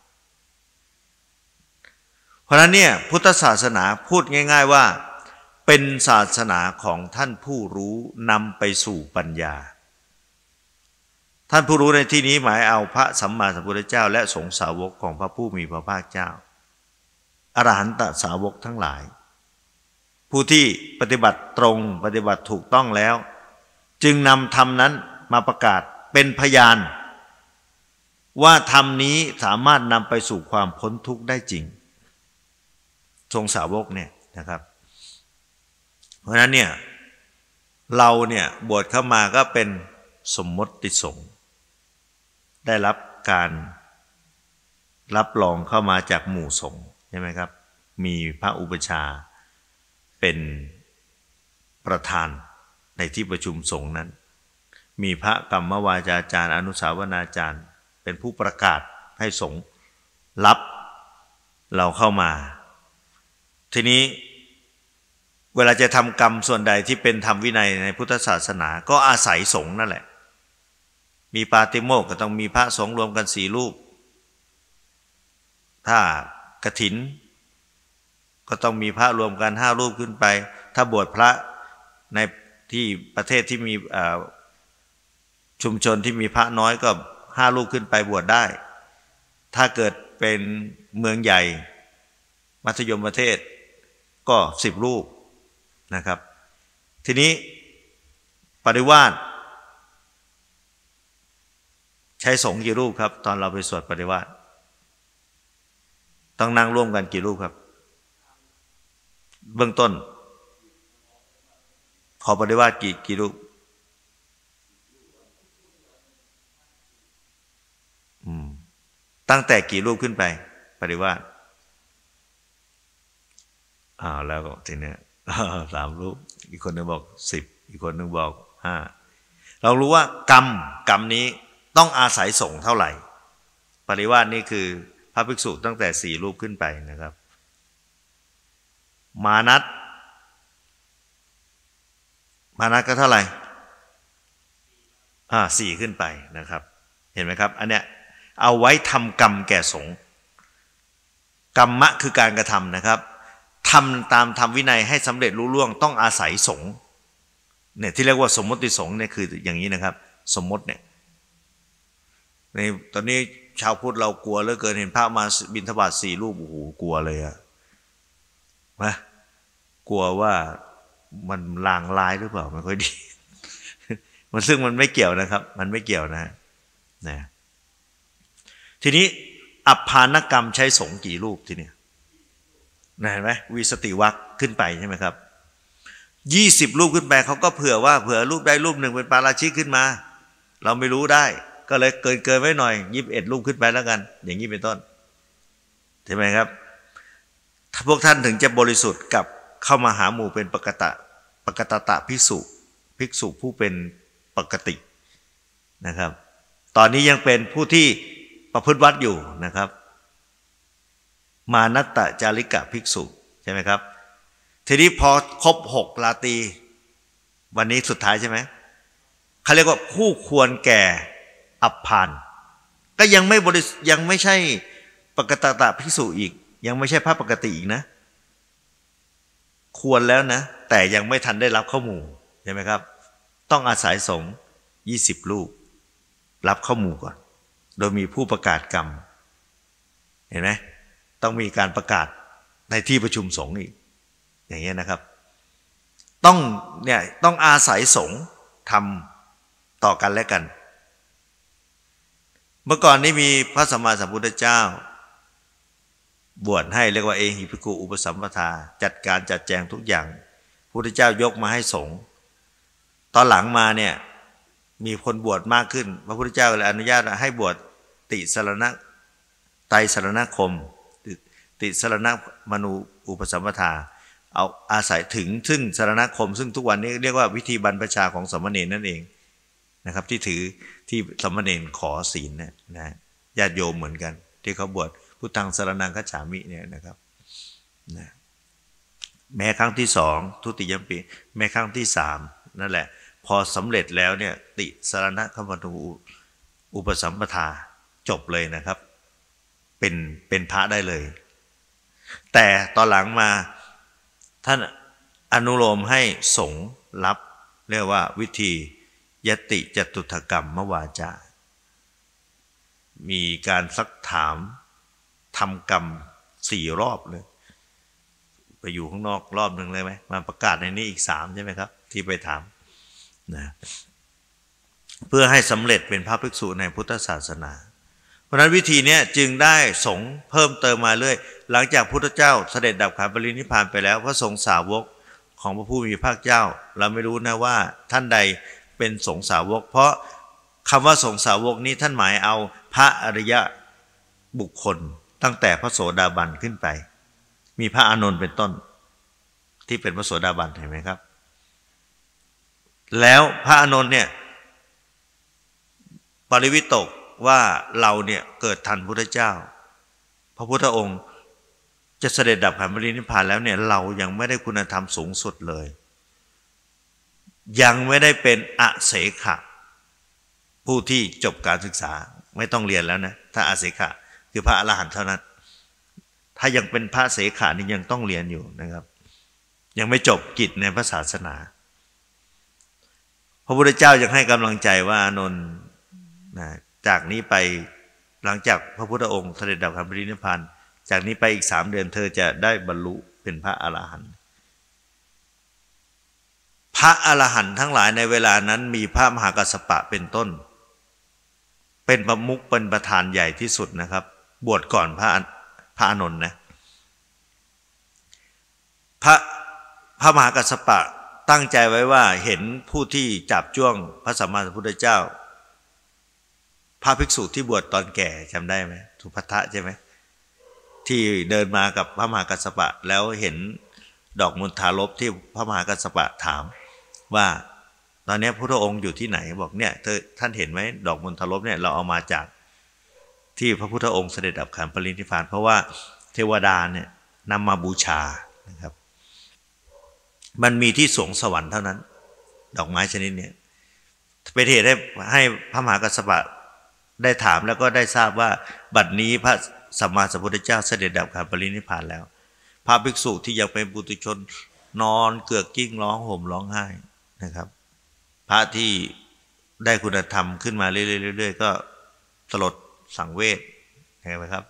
เพราะฉะนั้นเนี่ยพุทธศาสนาพูดง่ายๆว่าเป็นศาสนาของท่านผู้รู้นำไปสู่ปัญญาท่านผู้รู้ในที่นี้หมายเอาพระสัมมาสัมพุทธเจ้าและสงฆ์สาวกของพระผู้มีพระภาคเจ้าอรหันตสาวกทั้งหลายผู้ที่ปฏิบัติตรงปฏิบัติถูกต้องแล้วจึงนำธรรมนั้นมาประกาศเป็นพยานว่าธรรมนี้สามารถนำไปสู่ความพ้นทุกข์ได้จริงทรงสาวกเนี่ยนะครับเพราะฉะนั้นเนี่ยเราเนี่ยบวชเข้ามาก็เป็นสมมติสงฆ์ได้รับการรับรองเข้ามาจากหมู่สงฆ์ใช่ไหมครับมีพระอุปชฌาย์เป็นประธานในที่ประชุมสงฆ์นั้นมีพระกรรมวาจาจารย์อนุสาวนาจารย์เป็นผู้ประกาศให้สงฆ์รับเราเข้ามาทีนี้เวลาจะทำกรรมส่วนใดที่เป็นธรรมวินัยในพุทธศาสนาก็อาศัยสงฆ์นั่นแหละมีปาติโมกข์ก็ต้องมีพระสงฆ์รวมกันสี่รูปถ้ากฐินก็ต้องมีพระรวมกันห้ารูปขึ้นไปถ้าบวชพระในที่ประเทศที่มีชุมชนที่มีพระน้อยก็ห้ารูปขึ้นไปบวชได้ถ้าเกิดเป็นเมืองใหญ่มัธยมประเทศก็สิบรูปนะครับทีนี้ปริวาสใช้สงฆ์กี่รูปครับตอนเราไปสวดปริวาสต้องนั่งร่วมกันกี่รูปครับเบื้องต้นขอปริวาสกี่กี่รูปตั้งแต่กี่รูปขึ้นไปปริวาสอ้าวแล้วทีเนี้ยสามรูปอีกคนนึงบอกสิบอีกคนนึงบอกห้าเรารู้ว่ากรรมกรรมนี้ต้องอาศัยสงฆ์เท่าไหร่ปริวาสนี่คือพระภิกษุตั้งแต่สี่รูปขึ้นไปนะครับมานัตมานัตก็เท่าไหร่อ่าสี่ขึ้นไปนะครับเห็นไหมครับอันเนี้ยเอาไว้ทำกรรมแก่สงฆ์กรรมะคือการกระทำนะครับทำตามธรรมวินัยให้สำเร็จรุ่ล่วงต้องอาศัยสงฆ์เนี่ยที่เรียกว่าสมมติสงฆ์เนี่ยคืออย่างนี้นะครับสมมติเนี่ยในตอนนี้ชาวพุทธเรากลัวเหลือเกินเห็นพระมาบิณฑบาตสี่รูปโอ้โหกลัวเลยอะนะกลัวว่ามันลางลายหรือเปล่าไม่ค่อยดีมันซึ่งมันไม่เกี่ยวนะครับมันไม่เกี่ยวนะนะทีนี้อัปพานกรรมใช้สงฆ์กี่รูปทีนี้เห็นไหมวิสติวรรคขึ้นไปใช่ไหมครับยี่สิบรูปขึ้นไปเขาก็เผื่อว่าเผื่อรูปใดรูปหนึ่งเป็นปาราชิกขึ้นมาเราไม่รู้ได้ก็เลยเกินเกินไว้หน่อยยี่สิบเอ็ดรูปขึ้นไปแล้วกันอย่างนี้เป็นต้นใช่ไหมครับถ้าพวกท่านถึงจะบริสุทธิ์กับเข้ามาหาหมู่เป็นปกตะปกตตะภิกษุภิกษุผู้เป็นปกตินะครับตอนนี้ยังเป็นผู้ที่ประพฤติวัดอยู่นะครับมานัตตจาริกะภิกษุใช่ไหมครับทีนี้พอครบหกราตรีวันนี้สุดท้ายใช่ไหมเขาเรียกว่าผู้ควรแก่อัปพานก็ยังไม่บริยังไม่ใช่ปกตตะภิกษุอีกยังไม่ใช่พระปกติอีกนะควรแล้วนะแต่ยังไม่ทันได้รับข้อมูลใช่ไหมครับต้องอาศัยสงฆ์ยี่สิบรูปรับข้อมูลก่อนโดยมีผู้ประกาศกรรมเห็นไหมต้องมีการประกาศในที่ประชุมสงฆ์อีกอย่างเงี้ยนะครับต้องเนี่ยต้องอาศัยสงฆ์ทำต่อกันและกันเมื่อก่อนนี้มีพระสัมมาสัมพุทธเจ้าบวชให้เรียกว่าเอหิภิกขุอุปสัมปทาจัดการจัดแจงทุกอย่างพระพุทธเจ้ายกมาให้สงฆ์ตอนหลังมาเนี่ยมีคนบวชมากขึ้นพระพุทธเจ้าเลยอนุญาตให้บวชติสรณะไตรสรณคมติสรณมนูอุปสัมปทาเอาอาศัยถึงซึ่งสรณคมซึ่งทุกวันนี้เรียกว่าวิธีบรรพชาของสมณเณรนั่นเองนะครับที่ถือที่สมณเณรขอศีลเนี่ยนะญาติโยมเหมือนกันที่เขาบวชพุทธังสรณังคัจฉามิเนี่ยนะครับนะแม้ครั้งที่สองทุติยมปีแม้ครั้งที่สามนั่นแหละพอสำเร็จแล้วเนี่ยติสรณคมนูอุปสัมปทาจบเลยนะครับเป็นเป็นพระได้เลยแต่ตอนหลังมาท่านอนุโลมให้สงฆ์รับเรียกว่าวิธียติจตุถกรรมมวาจามีการซักถามทำกรรมสี่รอบเลยไปอยู่ข้างนอกรอบหนึ่งเลยไหมมาประกาศในนี้อีกสามใช่ไหมครับที่ไปถามนะเพื่อให้สำเร็จเป็นพระภิกษุในพุทธศาสนาเพราะนั้นวิธีนี้จึงได้สงฆ์เพิ่มเติมมาเรื่อยหลังจากพุทธเจ้าเสด็จดับขันธ์ปรินิพพานไปแล้วพระสงฆ์สาวกของพระผู้มีพระภาคเจ้าเราไม่รู้นะว่าท่านใดเป็นสงฆ์สาวกเพราะคำว่าสงฆ์สาวกนี้ท่านหมายเอาพระอริยบุคคลตั้งแต่พระโสดาบันขึ้นไปมีพระอานนท์เป็นต้นที่เป็นพระโสดาบันเห็นไหมครับแล้วพระอานนท์เนี่ยปริวิตกว่าเราเนี่ยเกิดทันพุทธเจ้าพระพุทธองค์จะเสด็จดับขันธ์ปรินิพพานแล้วเนี่ยเรายังไม่ได้คุณธรรมสูงสุดเลยยังไม่ได้เป็นอเสขะผู้ที่จบการศึกษาไม่ต้องเรียนแล้วนะถ้าอเสขะคือพระอรหันต์เท่านั้นถ้ายังเป็นพระเสขานี่ยังต้องเรียนอยู่นะครับยังไม่จบกิจในพระศาสนาพระพุทธเจ้ายังให้กำลังใจว่าอานนท์นะจากนี้ไปหลังจากพระพุทธองค์เสด็จดับขันธ์ปรินิพพานจากนี้ไปอีกสามเดือนเธอจะได้บรรลุเป็นพระอรหันต์พระอรหันต์ทั้งหลายในเวลานั้นมีพระมหากัสสปะเป็นต้นเป็นประมุขเป็นประธานใหญ่ที่สุดนะครับบวชก่อนพระพระอานนท์นะพระพระมหากัสสปะตั้งใจไว้ว่าเห็นผู้ที่จับจ้วงพระสัมมาสัมพุทธเจ้าพระภิกษุที่บวชตอนแก่จำได้ไหมสุภัททะใช่ไหมที่เดินมากับพระมหากัสสปะแล้วเห็นดอกมณฑารพที่พระมหากัสสปะถามว่าตอนนี้พระพุทธองค์อยู่ที่ไหนบอกเนี่ยเธอท่านเห็นไหมดอกมณฑารพเนี่ยเราเอามาจากที่พระพุทธองค์เสด็จดับขันธ์ปรินิพพานเพราะว่าเทวดาเนี่ยนำมาบูชานะครับมันมีที่สวงสวรรค์เท่านั้นดอกไม้ชนิดนี้เป็นเหตุให้ให้พระมหากัสสปะได้ถามแล้วก็ได้ทราบว่าบัดนี้พระสัมมาสัมพุทธเจ้าเสด็จดับขันธ์ปรินิพพานแล้วพระภิกษุที่ยังเป็นปุถุชนนอนเกือกกิ้งร้องห่มร้องไห้นะครับพระที่ได้คุณธรรมขึ้นมาเรื่อยๆก็สลดสังเวชเห็นไหมครับ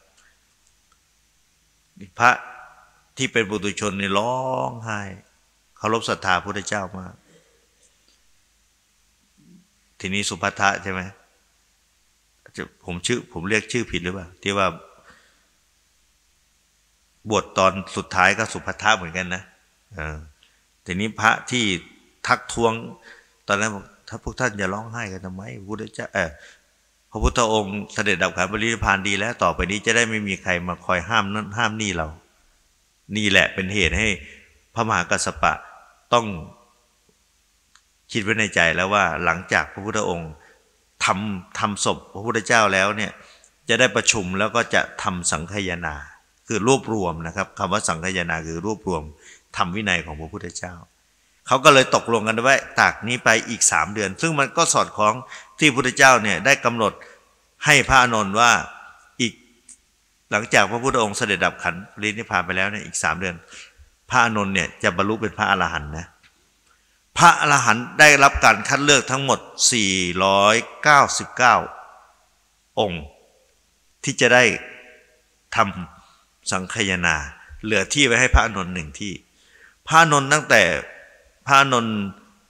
พระที่เป็นปุถุชนนี่ร้องไห้เคารพศรัทธาพระพุทธเจ้ามากทีนี้สุภัททะใช่ไหมผมชื่อผมเรียกชื่อผิดหรือเปล่าที่ว่าบวชตอนสุดท้ายก็สุภัททะเหมือนกันนะทีนี้พระที่ทักท้วงตอนนั้นบอกถ้าพวกท่านอย่าร้องไห้กันทำไมพระพุทธเจ้าเออพระพุทธองค์เสด็จดับขันธ์ปรินิพพานดีแล้วต่อไปนี้จะได้ไม่มีใครมาคอยห้ามนั่นห้ามนี่เรานี่แหละเป็นเหตุให้พระมหากัสสปะต้องคิดไว้ในใจแล้วว่าหลังจากพระพุทธองค์ทำทำศพพระพุทธเจ้าแล้วเนี่ยจะได้ประชุมแล้วก็จะทำสังฆายนาคือรวบรวมนะครับคำว่าสังฆายนาคือรวบรวมธรรมวินัยของพระพุทธเจ้าเขาก็เลยตกลงกันไว้จากนี้ไปอีกสามเดือนซึ่งมันก็สอดคล้องที่พระพุทธเจ้าเนี่ยได้กำหนดให้พระอานนท์ว่าอีกหลังจากพระพุทธองค์เสด็จดับขันธ์ปรินิพพานไปแล้วเนี่ยอีกสามเดือนพระอานนท์เนี่ยจะบรรลุเป็นพระอรหันต์นะพระอรหันต์ได้รับการคัดเลือกทั้งหมดสี่ร้อยเก้าสิบเก้าองค์ที่จะได้ทำสังฆายนาเหลือที่ไว้ให้พระอานนท์หนึ่งที่พระอานนท์ตั้งแต่พระอานนท์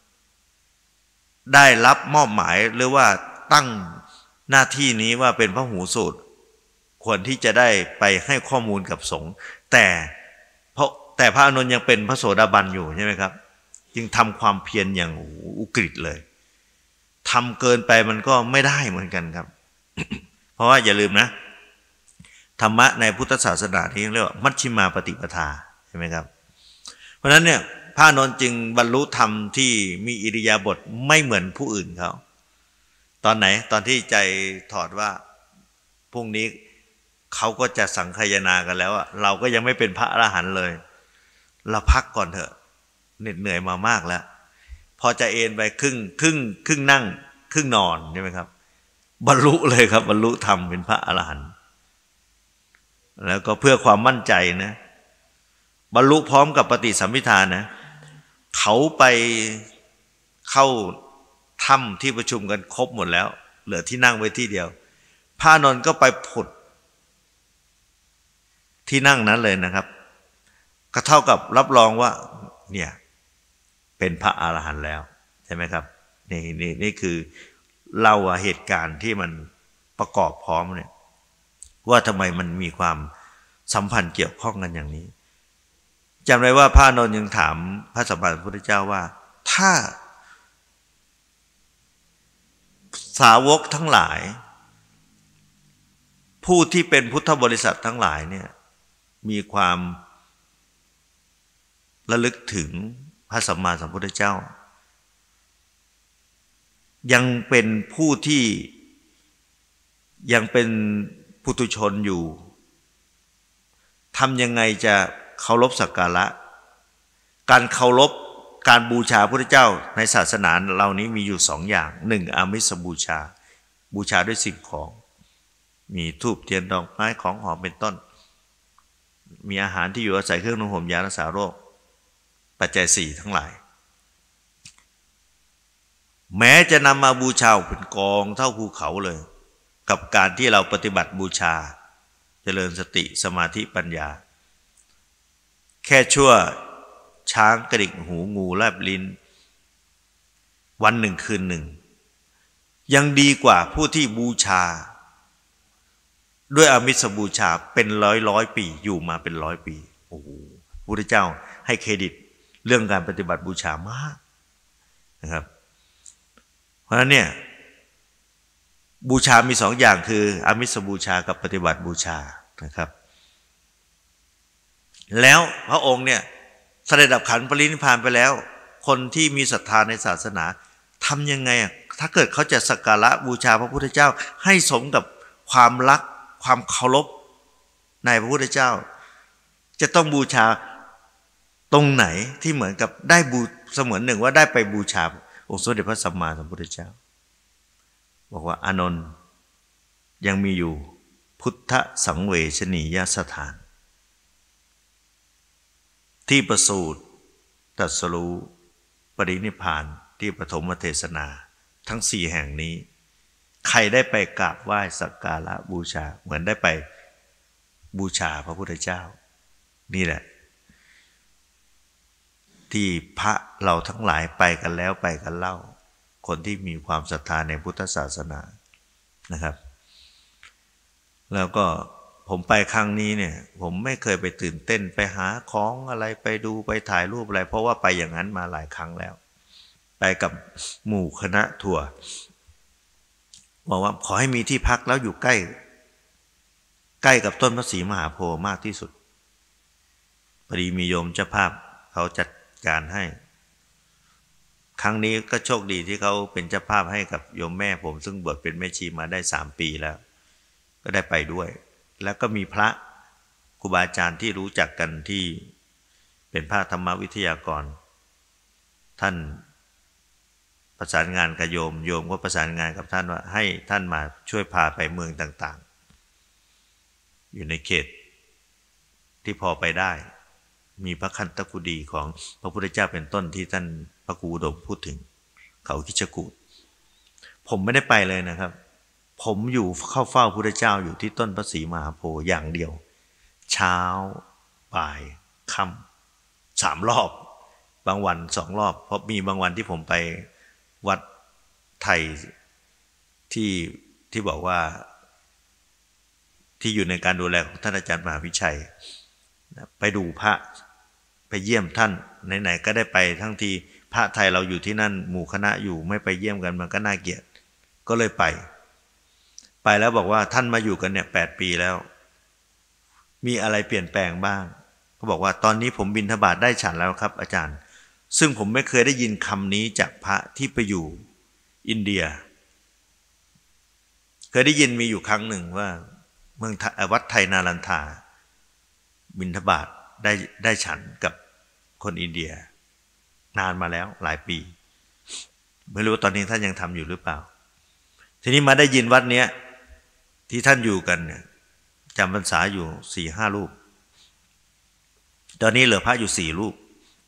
ได้รับมอบหมายหรือว่าตั้งหน้าที่นี้ว่าเป็นพระหูสูตรควรที่จะได้ไปให้ข้อมูลกับสงฆ์แต่เพราะแต่พระอานนท์ยังเป็นพระโสดาบันอยู่ใช่ไหมครับจึงทำความเพียรอย่างอุกฤษเลยทำเกินไปมันก็ไม่ได้เหมือนกันครับ เพราะว่าอย่าลืมนะธรรมะในพุทธศาสนาที่เรียกว่ามัชฌิมาปฏิปทาใช่ไหมครับเพราะฉะนั้นเนี่ยพระอานนท์จึงบรรลุธรรมที่มีอิริยาบถไม่เหมือนผู้อื่นเขาตอนไหนตอนที่ใจถอดว่าพรุ่งนี้เขาก็จะสังฆายนากันแล้วอะเราก็ยังไม่เป็นพระอรหันต์เลยเราพักก่อนเถอะเหน็ดเหนื่อยมามากแล้วพอจะเอนไปครึ่งครึ่งครึ่งนั่งครึ่งนอนใช่ไหมครับบรรลุเลยครับบรรลุธรรมเป็นพระอรหันต์แล้วก็เพื่อความมั่นใจนะบรรลุพร้อมกับปฏิสัมภิทานะเขาไปเข้าถ้ำที่ประชุมกันครบหมดแล้วเหลือที่นั่งไว้ที่เดียวพระอานนท์ก็ไปผุดที่นั่งนั้นเลยนะครับก็เท่ากับรับรองว่าเนี่ยเป็นพระอรหันต์แล้วใช่ไหมครับนี่นี่นี่คือเล่าเหตุการณ์ที่มันประกอบพร้อมเนี่ยว่าทำไมมันมีความสัมพันธ์เกี่ยวข้องกันอย่างนี้จำได้ว่าพระอานนท์ยังถามพระสัมมาสัมพุทธเจ้าว่าถ้าสาวกทั้งหลายผู้ที่เป็นพุทธบริษัททั้งหลายเนี่ยมีความระลึกถึงพระสัมมาสัมพุทธเจ้ายังเป็นผู้ที่ยังเป็นปุถุชนอยู่ทำยังไงจะเคารพสักการะการเคารพการบูชาพระพุทธเจ้าในศาสนาเหล่านี้มีอยู่สองอย่างหนึ่งอามิสบูชาบูชาด้วยสิ่งของมีธูปเทียนดอกไม้ของหอมเป็นต้นมีอาหารที่อยู่อาศัยเครื่องนุ่งห่มยารักษาโรคปัจจัยสี่ทั้งหลายแม้จะนำมาบูชาเป็นกองเท่าภูเขาเลยกับการที่เราปฏิบัติบูชาเจริญสติสมาธิปัญญาแค่ชั่วช้างกระดิกหูงูแลบลิ้นวันหนึ่งคืนหนึ่งยังดีกว่าผู้ที่บูชาด้วยอามิสบูชาเป็นร้อยร้อยปีอยู่มาเป็นร้อยปีโอ้โหพระพุทธเจ้าให้เครดิตเรื่องการปฏิบัติบูชามากนะครับเพราะฉะนั้นเนี่ยบูชามีสองอย่างคืออามิสบูชากับปฏิบัติบูชานะครับแล้วพระองค์เนี่ยเสด็จดับขันธ์ปรินิพพานไปแล้วคนที่มีศรัทธาในศาสนาทำยังไงอ่ะถ้าเกิดเขาจะสักการะบูชาพระพุทธเจ้าให้สมกับความรักความเคารพในพระพุทธเจ้าจะต้องบูชาตรงไหนที่เหมือนกับได้บูเสมือนหนึ่งว่าได้ไปบูชาองค์สมเด็จพระสัมมาสัมพุทธเจ้าบอกว่าอานนท์ยังมีอยู่พุทธสังเวชนียสถานที่ประสูติตรัสรู้ปรินิพพานที่ปฐมเทศนาทั้งสี่แห่งนี้ใครได้ไปกราบไหว้สักการะบูชาเหมือนได้ไปบูชาพระพุทธเจ้านี่แหละที่พระเราทั้งหลายไปกันแล้วไปกันเล่าคนที่มีความศรัทธาในพุทธศาสนานะครับแล้วก็ผมไปครั้งนี้เนี่ยผมไม่เคยไปตื่นเต้นไปหาของอะไรไปดูไปถ่ายรูปอะไรเพราะว่าไปอย่างนั้นมาหลายครั้งแล้วไปกับหมู่คณะทัวร์บอกว่าขอให้มีที่พักแล้วอยู่ใกล้ใกล้กับต้นพระศรีมหาโพธิ์มากที่สุดพอดีมีโยมเจ้าภาพเขาจัดการให้ครั้งนี้ก็โชคดีที่เขาเป็นเจ้าภาพให้กับโยมแม่ผมซึ่งบวชเป็นแม่ชีมาได้สามปีแล้วก็ได้ไปด้วยแล้วก็มีพระครูบาอาจารย์ที่รู้จักกันที่เป็นพระธรรมวิทยากรท่านประสานงานกับโยมโยมก็ประสานงานกับท่านว่าให้ท่านมาช่วยพาไปเมืองต่างๆอยู่ในเขตที่พอไปได้มีพระคันตกุฎีของพระพุทธเจ้าเป็นต้นที่ท่านพระครูอุดมพูดถึงเขาคิชกูฏผมไม่ได้ไปเลยนะครับผมอยู่เข้าเฝ้าพระพุทธเจ้าอยู่ที่ต้นพระศรีมหาโพธิ์อย่างเดียวเช้าบ่ายค่ำสามรอบบางวันสองรอบเพราะมีบางวันที่ผมไปวัดไทยที่ที่บอกว่าที่อยู่ในการดูแลของท่านอาจารย์มหาวิชัยไปดูพระไปเยี่ยมท่านไหนๆก็ได้ไปทั้งทีพระไทยเราอยู่ที่นั่นหมู่คณะอยู่ไม่ไปเยี่ยมกันมันก็น่าเกลียดก็เลยไปไปแล้วบอกว่าท่านมาอยู่กันเนี่ยแปดปีแล้วมีอะไรเปลี่ยนแปลงบ้างเขาบอกว่าตอนนี้ผมบิณฑบาตได้ฉันแล้วครับอาจารย์ซึ่งผมไม่เคยได้ยินคำนี้จากพระที่ไปอยู่อินเดียเคยได้ยินมีอยู่ครั้งหนึ่งว่าเมืองวัดไทยนารันทาบิณฑบาตได้ได้ฉันกับคนอินเดียนานมาแล้วหลายปีไม่รู้ตอนนี้ท่านยังทำอยู่หรือเปล่าทีนี้มาได้ยินวัดเนี้ยที่ท่านอยู่กันเนี่ยจำพรรษาอยู่สี่ห้ารูปตอนนี้เหลือพระอยู่สี่รูป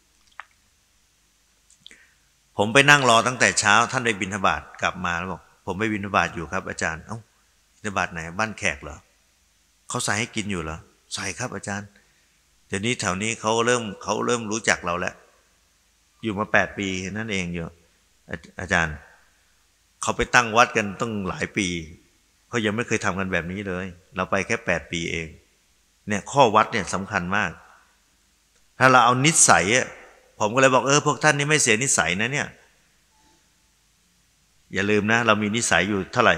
ผมไปนั่งรอตั้งแต่เช้าท่านไปบิณฑบาตกลับมาแล้วบอกผมไปบิณฑบาตอยู่ครับอาจารย์เอ้าบิณฑบาตไหนบ้านแขกเหรอเขาใส่ให้กินอยู่เหรอใส่ครับอาจารย์เดี๋ยวนี้แถวนี้เขาเริ่มเขาเริ่มรู้จักเราแล้วอยู่มาแปดปีนั่นเองอยู่อาจารย์เขาไปตั้งวัดกันต้องหลายปีเขายังไม่เคยทำกันแบบนี้เลยเราไปแค่แปดปีเองเนี่ยข้อวัดเนี่ยสำคัญมากถ้าเราเอานิสัยผมก็เลยบอกเออพวกท่านนี่ไม่เสียนิสัยนะเนี่ยอย่าลืมนะเรามีนิสัยอยู่เท่าไหร่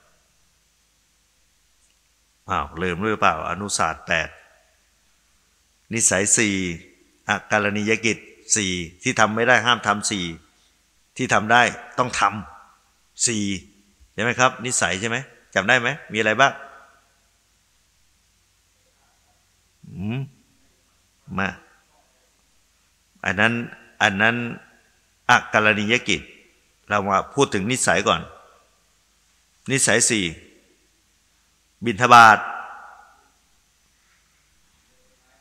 อ้าวลืมหรือเปล่าอนุศาสตร์แปดนิสัยสี่อาการณียกิจสี่ที่ทำไม่ได้ห้ามทำสี่ที่ทำได้ต้องทำสี่ใช่ไหมครับนิสัยใช่ไหมจำได้ไหมมีอะไรบ้างอืมมาอันนั้นอันนั้นอาการณียกิจเรามาพูดถึงนิสัยก่อนนิสัยสี่บิณฑบาต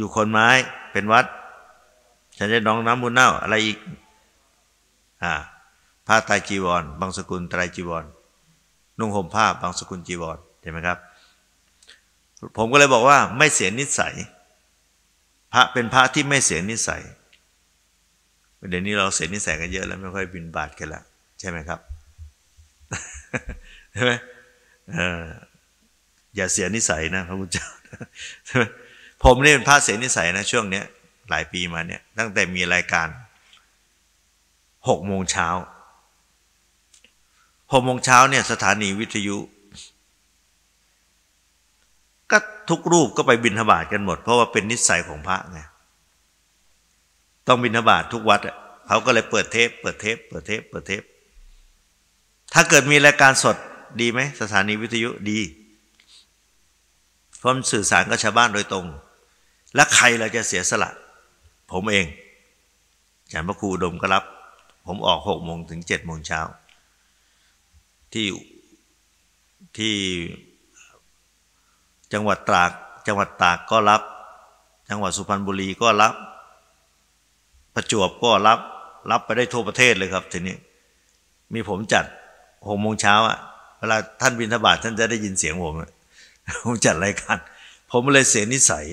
อยู่คนไม้เป็นวัดฉันจะน้องน้ำมูลเน่าอะไรอีกอ่าผ้าไตรจีวรบางสกุลไตรจีวรนุ่งห่มผ้าบางสกุลจีวรเห็นไหมครับผมก็เลยบอกว่าไม่เสียนิสัยพระเป็นพระที่ไม่เสียนิสัยเดี๋ยวนี้เราเสียนิสัยกันเยอะแล้วไม่ค่อยบิณฑบาตกันละใช่ไหมครับใช่ไหมเอออย่าเสียนิสัยนะพระพุทธเจ้าผมนี่เป็นพระเสียนิสัยนะช่วงเนี้ยหลายปีมาเนี่ยตั้งแต่มีรายการหกโมงเช้าหกโมงเช้าเนี่ยสถานีวิทยุก็ทุกรูปก็ไปบิณฑบาตกันหมดเพราะว่าเป็นนิสัยของพระไงต้องบิณฑบาตทุกวัดเขาก็เลยเปิดเทปเปิดเทปเปิดเทปเปิดเทปถ้าเกิดมีรายการสดดีไหมสถานีวิทยุดีเพราะมันสื่อสารกับชาวบ้านโดยตรงและใครเราจะเสียสละผมเองอาจารย์พระครูอุดมก็รับผมออกหกโมงถึงเจ็ดโมงเช้าที่ที่จังหวัดตราดจังหวัดตากก็รับจังหวัดสุพรรณบุรีก็รับประจวบก็รับรับไปได้ทั่วประเทศเลยครับทีนี้มีผมจัดหกโมงเช้าอ่ะเวลาท่านบิณฑบาตท่านจะได้ยินเสียงผมผมจัดรายการผมเลยเสียนิสัย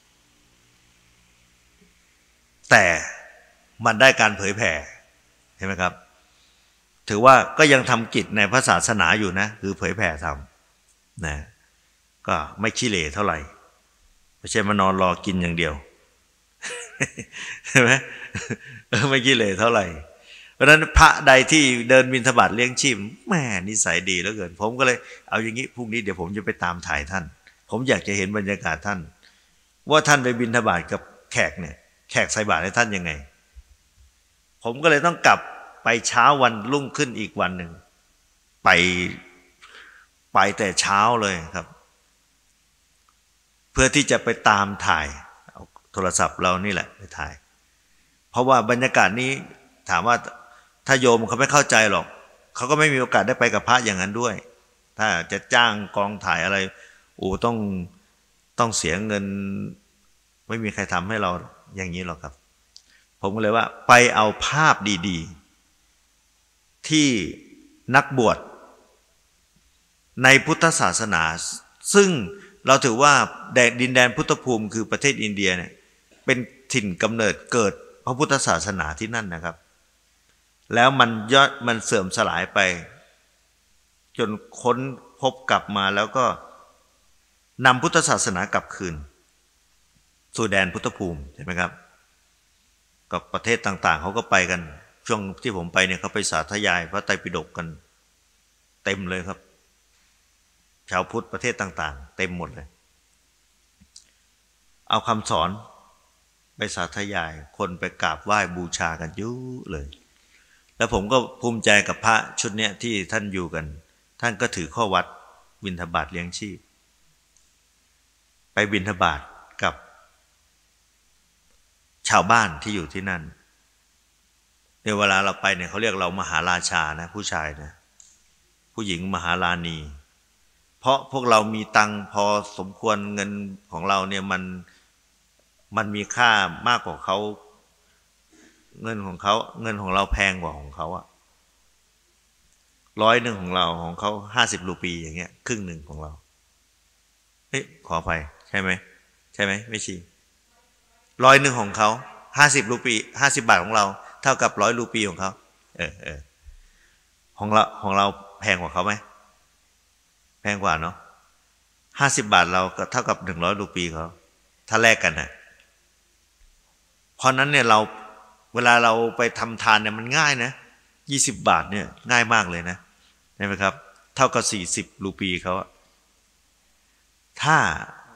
แต่มันได้การเผยแผ่เห็นไหมครับถือว่าก็ยังทำกิจในพระศาสนาอยู่นะคือเผยแผ่ทำนะก็ไม่ขี้เหร่เท่าไหร่ไม่ใช่มานอนรอกินอย่างเดียวใช่ไหมไม่ขี้เหร่เท่าไหร่เพราะฉะนั้นพระใดที่เดินบิณฑบาตเลี้ยงชีพแม่นิสัยดีเหลือเกินผมก็เลยเอาอย่างนี้พรุ่งนี้เดี๋ยวผมจะไปตามถ่ายท่านผมอยากจะเห็นบรรยากาศท่านว่าท่านไปบิณฑบาตกับแขกเนี่ยแขกใส่บาตรให้ท่านยังไงผมก็เลยต้องกลับไปเช้าวันรุ่งขึ้นอีกวันหนึ่งไปไปแต่เช้าเลยครับเพื่อที่จะไปตามถ่ายเอาโทรศัพท์เรานี่แหละไปถ่ายเพราะว่าบรรยากาศนี้ถามว่าถ้าโยมเขาไม่เข้าใจหรอกเขาก็ไม่มีโอกาสได้ไปกับพระอย่างนั้นด้วยถ้าจะจ้างกองถ่ายอะไรโอ้ต้องต้องเสียเงินไม่มีใครทำให้เราอย่างนี้หรอกครับผมก็เลยว่าไปเอาภาพดีๆที่นักบวชในพุทธศาสนาซึ่งเราถือว่าแดนดินแดนพุทธภูมิคือประเทศอินเดียเนี่ยเป็นถิ่นกำเนิดเกิดพระพุทธศาสนาที่นั่นนะครับแล้วมันยอดมันเสื่อมสลายไปจนค้นพบกลับมาแล้วก็นำพุทธศาสนากลับคืนสู่แดนพุทธภูมิใช่ไหมครับกับประเทศต่างๆเขาก็ไปกันช่วงที่ผมไปเนี่ยเขาไปสาธยายพระไตรปิฎกกันเต็มเลยครับชาวพุทธประเทศต่างๆเต็มหมดเลยเอาคำสอนไปสาธยายคนไปกราบไหว้บูชากันเยอะเลยแล้วผมก็ภูมิใจกับพระชุดเนี้ยที่ท่านอยู่กันท่านก็ถือข้อวัดบิณฑบาตเลี้ยงชีพไปบิณฑบาตกับชาวบ้านที่อยู่ที่นั่นในเวลาเราไปเนี่ยเขาเรียกเรามหาราชานะผู้ชายนะผู้หญิงมหาราณีเพราะพวกเรามีตังพอสมควรเงินของเราเนี่ยมันมันมีค่ามากกว่าเขาเงินของเขาเงินของเราแพงกว่าของเขาอะร้อยหนึ่งของเราของเขาห้าสิบรูปีอย่างเงี้ยครึ่งหนึ่งของเราเฮ้ยขออภัยใช่ไหมใช่ไหมไม่ชีร้อยหนึ่งของเขาห้าสิบรูปีห้าสิบบาทของเราเท่ากับร้อยรูปีของเขาเออเออของเราของเราแพงกว่าเขาไหมแพงกว่าเนาะห้าสิบบาทเราก็เท่ากับหนึ่งร้อยรูปีเขาถ้าแลกกันนะเพราะนั้นเนี่ยเราเวลาเราไปทำทานเนี่ยมันง่ายนะยี่สิบบาทเนี่ยง่ายมากเลยนะใช่ไหมครับเท่ากับสี่สิบรูปีเขาถ้า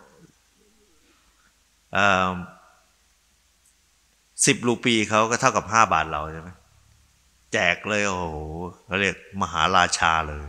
สิบรูปีเขาก็เท่ากับห้าบาทเราใช่ไหมแจกเลยโอ้โหเขาเรียกมหาราชาเลย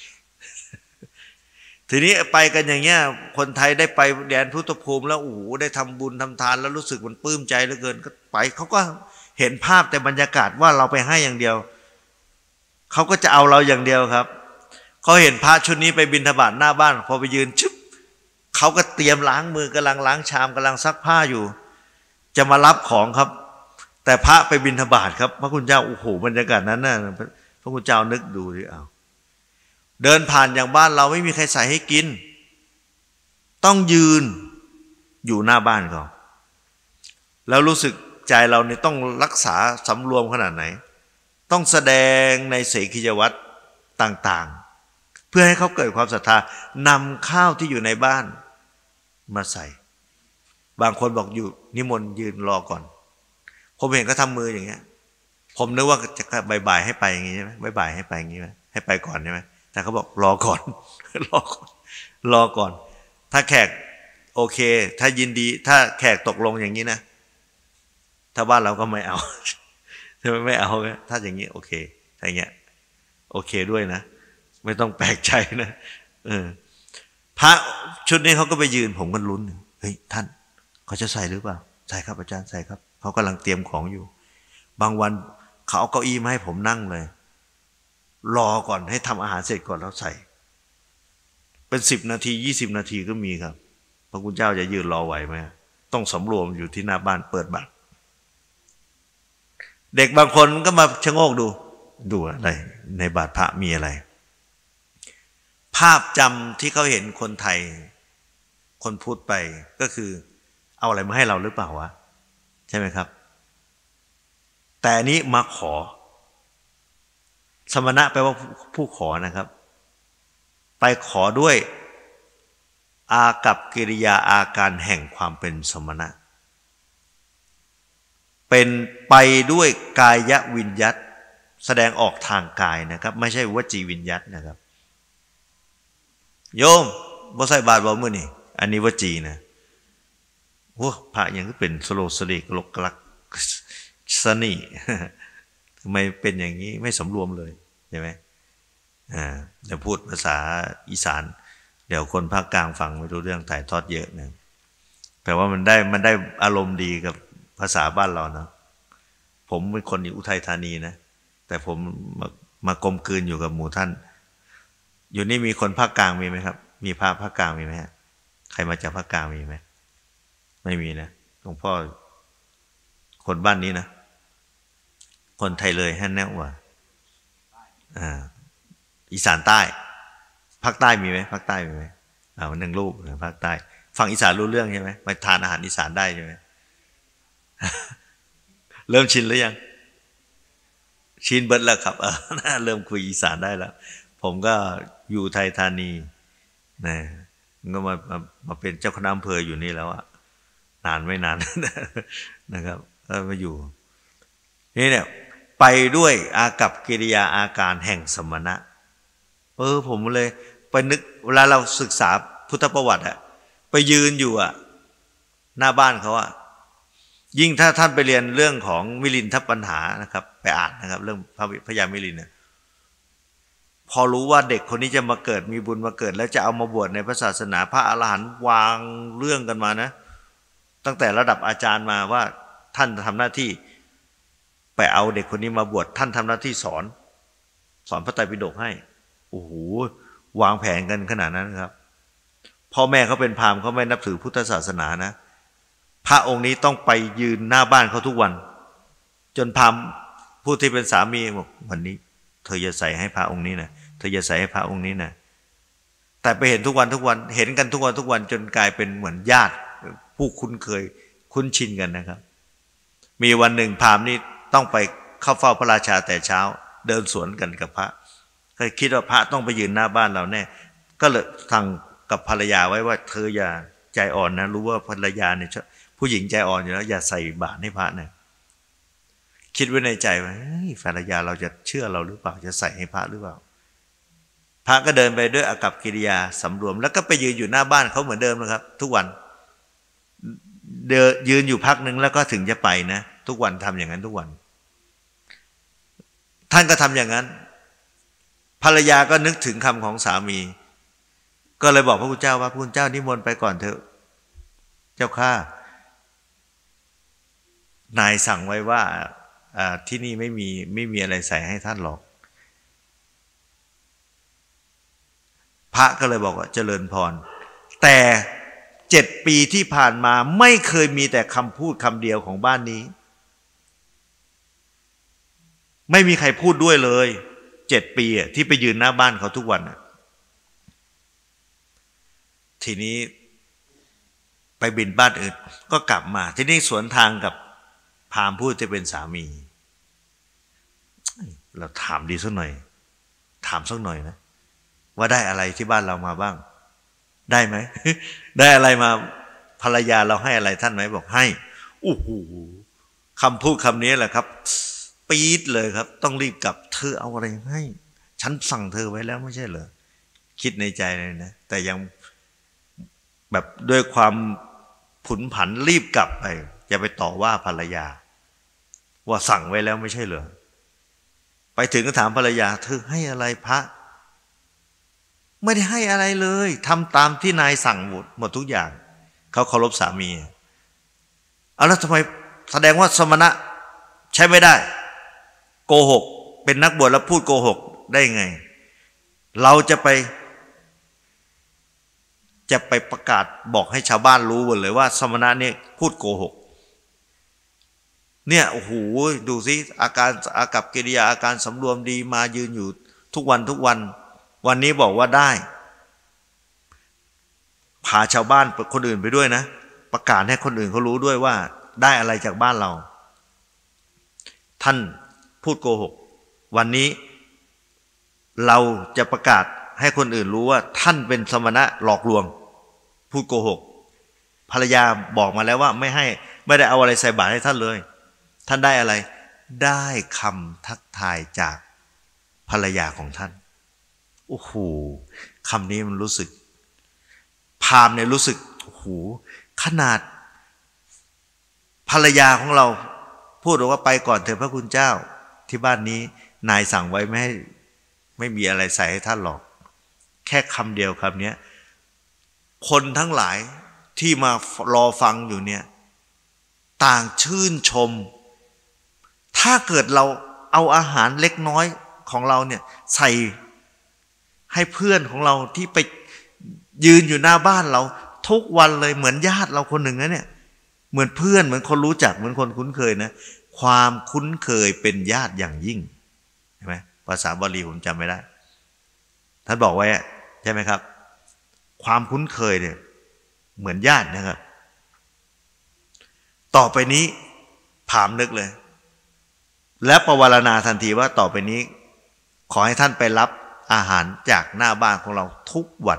ทีนี้ไปกันอย่างเงี้ยคนไทยได้ไปแดนพุทธภูมิแล้วโอ้โหได้ทำบุญทำทานแล้วรู้สึกมันปลื้มใจเหลือเกินก็ไปเขาก็เห็นภาพแต่บรรยากาศว่าเราไปให้อย่างเดียวเขาก็จะเอาเราอย่างเดียวครับเขาเห็นพระชุดนี้ไปบิณฑบาตหน้าบ้านพอไปยืนชึบเขาก็เตรียมล้างมือกำลังล้างชามกำลังซักผ้าอยู่จะมารับของครับแต่พระไปบิณฑบาตครับพระคุณเจ้าโอ้โหบรรยากาศนั้นน่ะพระคุณเจ้านึกดูดิเอาเดินผ่านอย่างบ้านเราไม่มีใครใส่ให้กินต้องยืนอยู่หน้าบ้านเขาแล้วรู้สึกใจเราเนี่ยต้องรักษาสำรวมขนาดไหนต้องแสดงในเสขียวัตรต่างๆเพื่อให้เขาเกิดความศรัทธานำข้าวที่อยู่ในบ้านมาใส่บางคนบอกอยู่นิมนต์ยืนรอก่อนผมเห็นเขาทำมืออย่างเงี้ยผมนึกว่าจะบ่ายๆให้ไปอย่างงี้ใช่ไหมบ่ายๆให้ไปอย่างงี้ไหมให้ไปก่อนใช่ไหมแต่เขาบอกรอก่อนรอก่อนรอก่อนถ้าแขกโอเคถ้ายินดีถ้าแขกตกลงอย่างนี้นะถ้าบ้านเราก็ไม่เอาใช่ไหมไม่เอาถ้าอย่างนี้โอเคถ้าอย่างเงี้ยโอเคด้วยนะไม่ต้องแปลกใจนะเออพระชุดนี้เขาก็ไปยืนผมก็ลุ้นเฮ้ยท่านเขาจะใส่หรือเปล่าใส่ครับอาจารย์ใส่ครับเขากำลังเตรียมของอยู่บางวันเขาเอาเก้าอี้มาให้ผมนั่งเลยรอก่อนให้ทำอาหารเสร็จก่อนแล้วใส่เป็นสิบนาทียี่สิบนาทีก็มีครับพระคุณเจ้าจะยืนรอไหวไหมต้องสำรวมอยู่ที่หน้าบ้านเปิดบัตรเด็กบางคนก็มาชะโงกดูดูอะไรในบาตรพระมีอะไรภาพจำที่เขาเห็นคนไทยคนพูดไปก็คือเอาอะไรมาให้เราหรือเปล่าวะใช่ไหมครับแต่อันนี้มาขอสมณะแปลว่าผู้ขอนะครับไปขอด้วยอากัปกิริยาอาการแห่งความเป็นสมณะเป็นไปด้วยกายวิญญัตแสดงออกทางกายนะครับไม่ใช่วจีวิญญัตนะครับโยมบ่ใส่บาตรบ่มื้อนี่อันนี้วจีนะโอ้พระยังก็เป็นสโลสลิกลกลักสนี่ทำไมเป็นอย่างนี้ไม่สำรวมเลยใช่ไหมอ่าเดี๋ยวพูดภาษาอีสานเดี๋ยวคนภาคกลางฟังไม่รู้เรื่องถ่ายทอดเยอะนะแปลว่ามันได้มันได้อารมณ์ดีกับภาษาบ้านเราเนาะผมเป็นคนอยู่อุทัยธานีนะแต่ผมมามากลมกลืนอยู่กับหมู่ท่านอยู่นี่มีคนภาคกลางมีไหมครับมีพระภาคกลางมีไหมฮะใครมาจากภาคกลางมีไหมไม่มีนะหลวงพ่อคนบ้านนี้นะคนไทยเลยแฮ่แน่ว่าอ่าอีสานใต้ภาคใต้มีไหมภาคใต้มีไหมอ่าหนึ่งรูปภาคใต้ฝั่งอีสานรู้เรื่องใช่ไหมมาทานอาหารอีสานได้ใช่ไหม เริ่มชินหรือยังชินเบิดแล้วครับเออเริ่มคุยอีสานได้แล้วผมก็อยู่ไทยธานีนะก็มามามาเป็นเจ้าคณะอำเภออยู่นี่แล้วอะนานไม่นานนะครับก็มาอยู่นี่เนี่ยไปด้วยอากัปกิริยาอาการแห่งสมณะเออผมเลยไปนึกเวลาเราศึกษาพุทธประวัติอะไปยืนอยู่อะหน้าบ้านเขาอะยิ่งถ้าท่านไปเรียนเรื่องของมิลินทปัญหานะครับไปอ่านนะครับเรื่องพระพญามิลินเนี่ยพอรู้ว่าเด็กคนนี้จะมาเกิดมีบุญมาเกิดแล้วจะเอามาบวชในพระศาสนาพระอรหันต์วางเรื่องกันมานะตั้งแต่ระดับอาจารย์มาว่าท่านทำหน้าที่ไปเอาเด็กคนนี้มาบวชท่านทำหน้าที่สอนสอนพระไตรปิฎกให้โอ้โหวางแผนกันขนาดนั้นครับพ่อแม่เขาเป็นพราหมณ์เขาไม่นับถือพุทธศาสนานะพระองค์นี้ต้องไปยืนหน้าบ้านเขาทุกวันจนพราหมณ์ผู้ที่เป็นสามีบอกวันนี้เธอจะใส่ให้พระองค์นี้นะเธอจะใส่ให้พระองค์นี้นะแต่ไปเห็นทุกวันทุกวันเห็นกันทุกวันทุกวันจนกลายเป็นเหมือนญาติผู้คุ้นเคยคุ้นชินกันนะครับมีวันหนึ่งพราหมณ์นี้ต้องไปเข้าเฝ้าพระราชาแต่เช้าเดินสวนกันกับพระเคยคิดว่าพระต้องไปยืนหน้าบ้านเราแน่ก็เลยสั่งกับภรรยาไว้ว่าเธออย่าใจอ่อนนะรู้ว่าภรรยาเนี่ยผู้หญิงใจอ่อนอยู่แล้วอย่าใส่บาตรให้พระนะคิดไว้ในใจว่าภรรยาเราจะเชื่อเราหรือเปล่าจะใส่ให้พระหรือเปล่าพระก็เดินไปด้วยอากัปกิริยาสำรวมแล้วก็ไปยืนอยู่หน้าบ้านเขาเหมือนเดิมนะครับทุกวันเดินยืนอยู่พักหนึ่งแล้วก็ถึงจะไปนะทุกวันทำอย่างนั้นทุกวันท่านก็ทำอย่างนั้นภรรยาก็นึกถึงคำของสามีก็เลยบอกพระพุทธเจ้าว่าพระพุทธเจ้านิมนต์ไปก่อนเถอะเจ้าข้านายสั่งไว้ว่าที่นี่ไม่มีไม่มีอะไรใส่ให้ท่านหรอกพระก็เลยบอกว่าเจริญพรแต่เจ็ดปีที่ผ่านมาไม่เคยมีแต่คำพูดคำเดียวของบ้านนี้ไม่มีใครพูดด้วยเลยเจ็ดปีที่ไปยืนหน้าบ้านเขาทุกวันทีนี้ไปบินบ้านอื่นก็กลับมาที่นี่สวนทางกับพราหมณ์ผู้จะเป็นสามีเราถามดีสักหน่อยถามสักหน่อยนะว่าได้อะไรที่บ้านเรามาบ้างได้ไหม ได้อะไรมาภรรยาเราให้อะไรท่านไหมบอกให้โอ้โหคำพูดคำนี้แหละครับปี๊ดเลยครับต้องรีบกลับเธอเอาอะไรให้ฉันสั่งเธอไว้แล้วไม่ใช่เหรอคิดในใจเลยนะแต่ยังแบบด้วยความผุนผันรีบกลับไปจะไปต่อว่าภรรยาว่าสั่งไว้แล้วไม่ใช่เหรอไปถึงก็ถามภรรยาเธอให้อะไรพระไม่ได้ให้อะไรเลยทำตามที่นายสั่งหมดหมดทุกอย่างเขาเคารพสามีเอาแล้วทำไมแสดงว่าสมณะใช้ไม่ได้โกหกเป็นนักบวชแล้วพูดโกหกได้ไงเราจะไปจะไปประกาศบอกให้ชาวบ้านรู้หมดเลยว่าสมณะเนี่ยพูดโกหกเนี่ยโอ้โหดูสิอาการอากับกิริยาอาการสำรวมดีมายืนอยู่ทุกวันทุกวันวันนี้บอกว่าได้พาชาวบ้านคนอื่นไปด้วยนะประกาศให้คนอื่นเขารู้ด้วยว่าได้อะไรจากบ้านเราท่านพูดโกหกวันนี้เราจะประกาศให้คนอื่นรู้ว่าท่านเป็นสมณะหลอกลวงพูดโกหกภรรยาบอกมาแล้วว่าไม่ให้ไม่ได้เอาอะไรใส่บาตรให้ท่านเลยท่านได้อะไรได้คำทักทายจากภรรยาของท่านโอ้โหคำนี้มันรู้สึกพราหมณ์เนี่ยรู้สึกโอ้โหขนาดภรรยาของเราพูดว่าไปก่อนเถิดพระคุณเจ้าที่บ้านนี้นายสั่งไว้ไม่ให้ไม่มีอะไรใส่ให้ท่านหรอกแค่คำเดียวคำนี้คนทั้งหลายที่มารอฟังอยู่เนี่ยต่างชื่นชมถ้าเกิดเราเอาอาหารเล็กน้อยของเราเนี่ยใส่ให้เพื่อนของเราที่ไปยืนอยู่หน้าบ้านเราทุกวันเลยเหมือนญาติเราคนหนึ่งนะเนี่ยเหมือนเพื่อนเหมือนคนรู้จักเหมือนคนคุ้นเคยนะความคุ้นเคยเป็นญาติอย่างยิ่งใช่ไหมภาษาบาลีผมจำไม่ได้ท่านบอกไว้ใช่ไหมครับความคุ้นเคยเนี่ยเหมือนญาตินะครับต่อไปนี้พราหมณ์นึกเลยและประวารณาทันทีว่าต่อไปนี้ขอให้ท่านไปรับอาหารจากหน้าบ้านของเราทุกวัน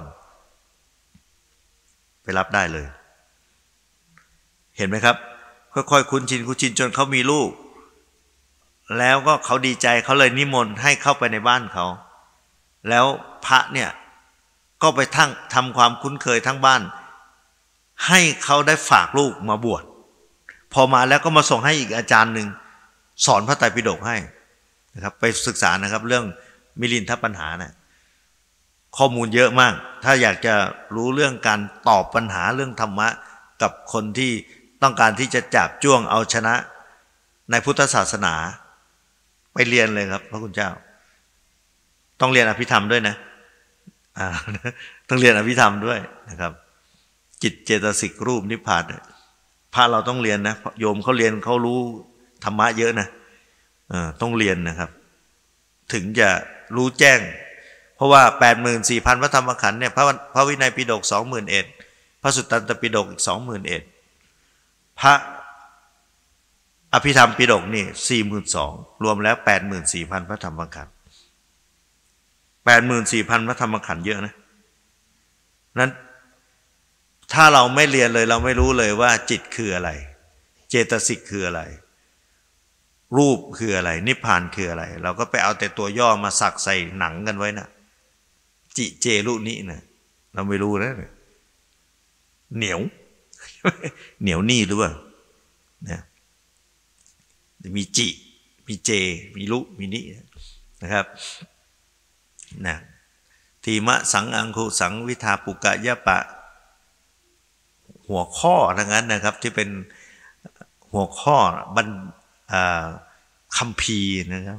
ไปรับได้เลยเห็นไหมครับค่อยๆคุ้นชินคุ้นชินจนเขามีลูกแล้วก็เขาดีใจเขาเลยนิมนต์ให้เข้าไปในบ้านเขาแล้วพระเนี่ยก็ไปทั้งทำความคุ้นเคยทั้งบ้านให้เขาได้ฝากลูกมาบวชพอมาแล้วก็มาส่งให้อีกอาจารย์หนึ่งสอนพระไตรปิฎกให้นะครับไปศึกษานะครับเรื่องมิลินทปัญหานะข้อมูลเยอะมากถ้าอยากจะรู้เรื่องการตอบปัญหาเรื่องธรรมะกับคนที่ต้องการที่จะจับจ้วงเอาชนะในพุทธศาสนาไปเรียนเลยครับพระคุณเจ้าต้องเรียนอภิธรรมด้วยนะอ่าต้องเรียนอภิธรรมด้วยนะครับจิตเจตสิกรูปนิพพานพระเราต้องเรียนนะโยมเขาเรียนเขารู้ธรรมะเยอะนะเออต้องเรียนนะครับถึงจะรู้แจ้งเพราะว่า แปดหมื่นสี่พัน พระธรรมขันธ์เนี่ยพระพระวินัยปิฎก สองหมื่นเอ็ด พระสุตตันตปิฎกอีก สองหมื่นเอ็ด พระอภิธรรมปิฎกนี่ สี่หมื่นสองพัน รวมแล้ว แปดหมื่นสี่พัน พระธรรมขันธ์ แปดหมื่นสี่พัน พระธรรมขันธ์เยอะนะนั้นถ้าเราไม่เรียนเลยเราไม่รู้เลยว่าจิตคืออะไรเจตสิกคืออะไรรูปคืออะไรนิพพานคืออะไรเราก็ไปเอาแต่ตัวย่อมาสักใส่หนังกันไว้นะจิเจรุนินะเราไม่รู้นะเหนียวเหนียวนี่หรือเปล่านะมีจิมีเจมีรุมีนินะครับนะทีมะสังอังคุสังวิทาปุกะยะปะหัวข้อทั้งนั้นนะครับที่เป็นหัวข้อบรรคัมภีร์นะครับ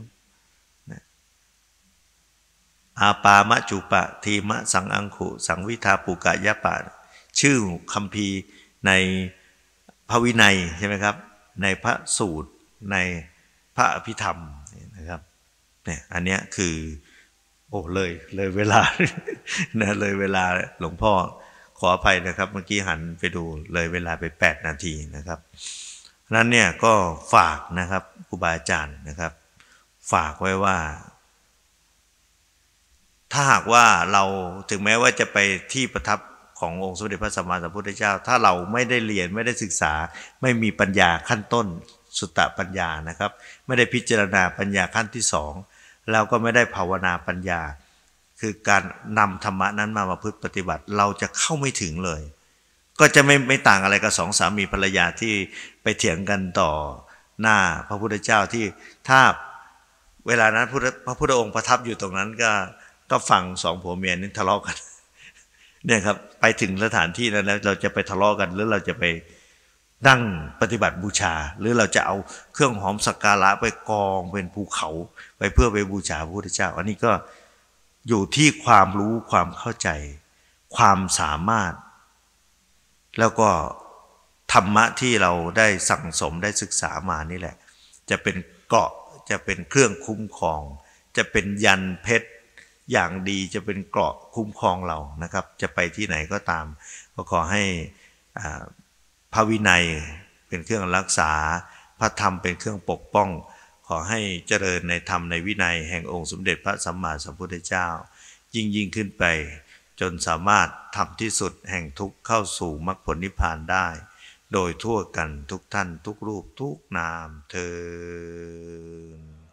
อาปามะจุปะทีมะสังอังคุสังวิทาปุกะยะปะชื่อคัมภีร์ในพระวินัยใช่ไหมครับในพระสูตรในพระอภิธรรมนะครับเนี่ยอันเนี้ยคือโอ้เลยเลยเวลานะเลยเวลาหลวงพ่อขออภัยนะครับเมื่อกี้หันไปดูเลยเวลาไปแปดนาทีนะครับนั้นเนี่ยก็ฝากนะครับครูบาอาจารย์นะครับฝากไว้ว่าถ้าหากว่าเราถึงแม้ว่าจะไปที่ประทับขององค์สมเด็จพระสัมมาสัมพุทธเจ้าถ้าเราไม่ได้เรียนไม่ได้ศึกษาไม่มีปัญญาขั้นต้นสุตตปัญญานะครับไม่ได้พิจารณาปัญญาขั้นที่สองเราก็ไม่ได้ภาวนาปัญญาคือการนำธรรมะนั้นมาประพฤติปฏิบัติเราจะเข้าไม่ถึงเลยก็จะไม่ไม่ต่างอะไรกับสองสามีภรรยาที่ไปเถียงกันต่อหน้าพระพุทธเจ้าที่ถ้าเวลานั้นพระพุทธองค์ประทับอยู่ตรงนั้นก็ก็ฟังสองผัวเมียนี้ทะเลาะกันเนี่ยครับไปถึงสถานที่นั้นแล้วเราจะไปทะเลาะกันหรือเราจะไปนั่งปฏิบัติบูชาหรือเราจะเอาเครื่องหอมสักการะไปกองเป็นภูเขาไปเพื่อไปบูชาพระพุทธเจ้าอันนี้ก็อยู่ที่ความรู้ความเข้าใจความสามารถแล้วก็ธรรมะที่เราได้สั่งสมได้ศึกษามานี่แหละจะเป็นเกราะจะเป็นเครื่องคุ้มครองจะเป็นยันเพชรอย่างดีจะเป็นเกราะคุ้มครองเรานะครับจะไปที่ไหนก็ตามก็ขอให้พระวินัยเป็นเครื่องรักษาพระธรรมเป็นเครื่องปกป้องขอให้เจริญในธรรมในวินัยแห่งองค์สมเด็จพระสัมมาสัมพุทธเจ้ายิ่งยิ่งขึ้นไปจนสามารถทำที่สุดแห่งทุกข์เข้าสู่มรรคผลนิพพานได้โดยทั่วกันทุกท่านทุกรูปทุกนามเทอญ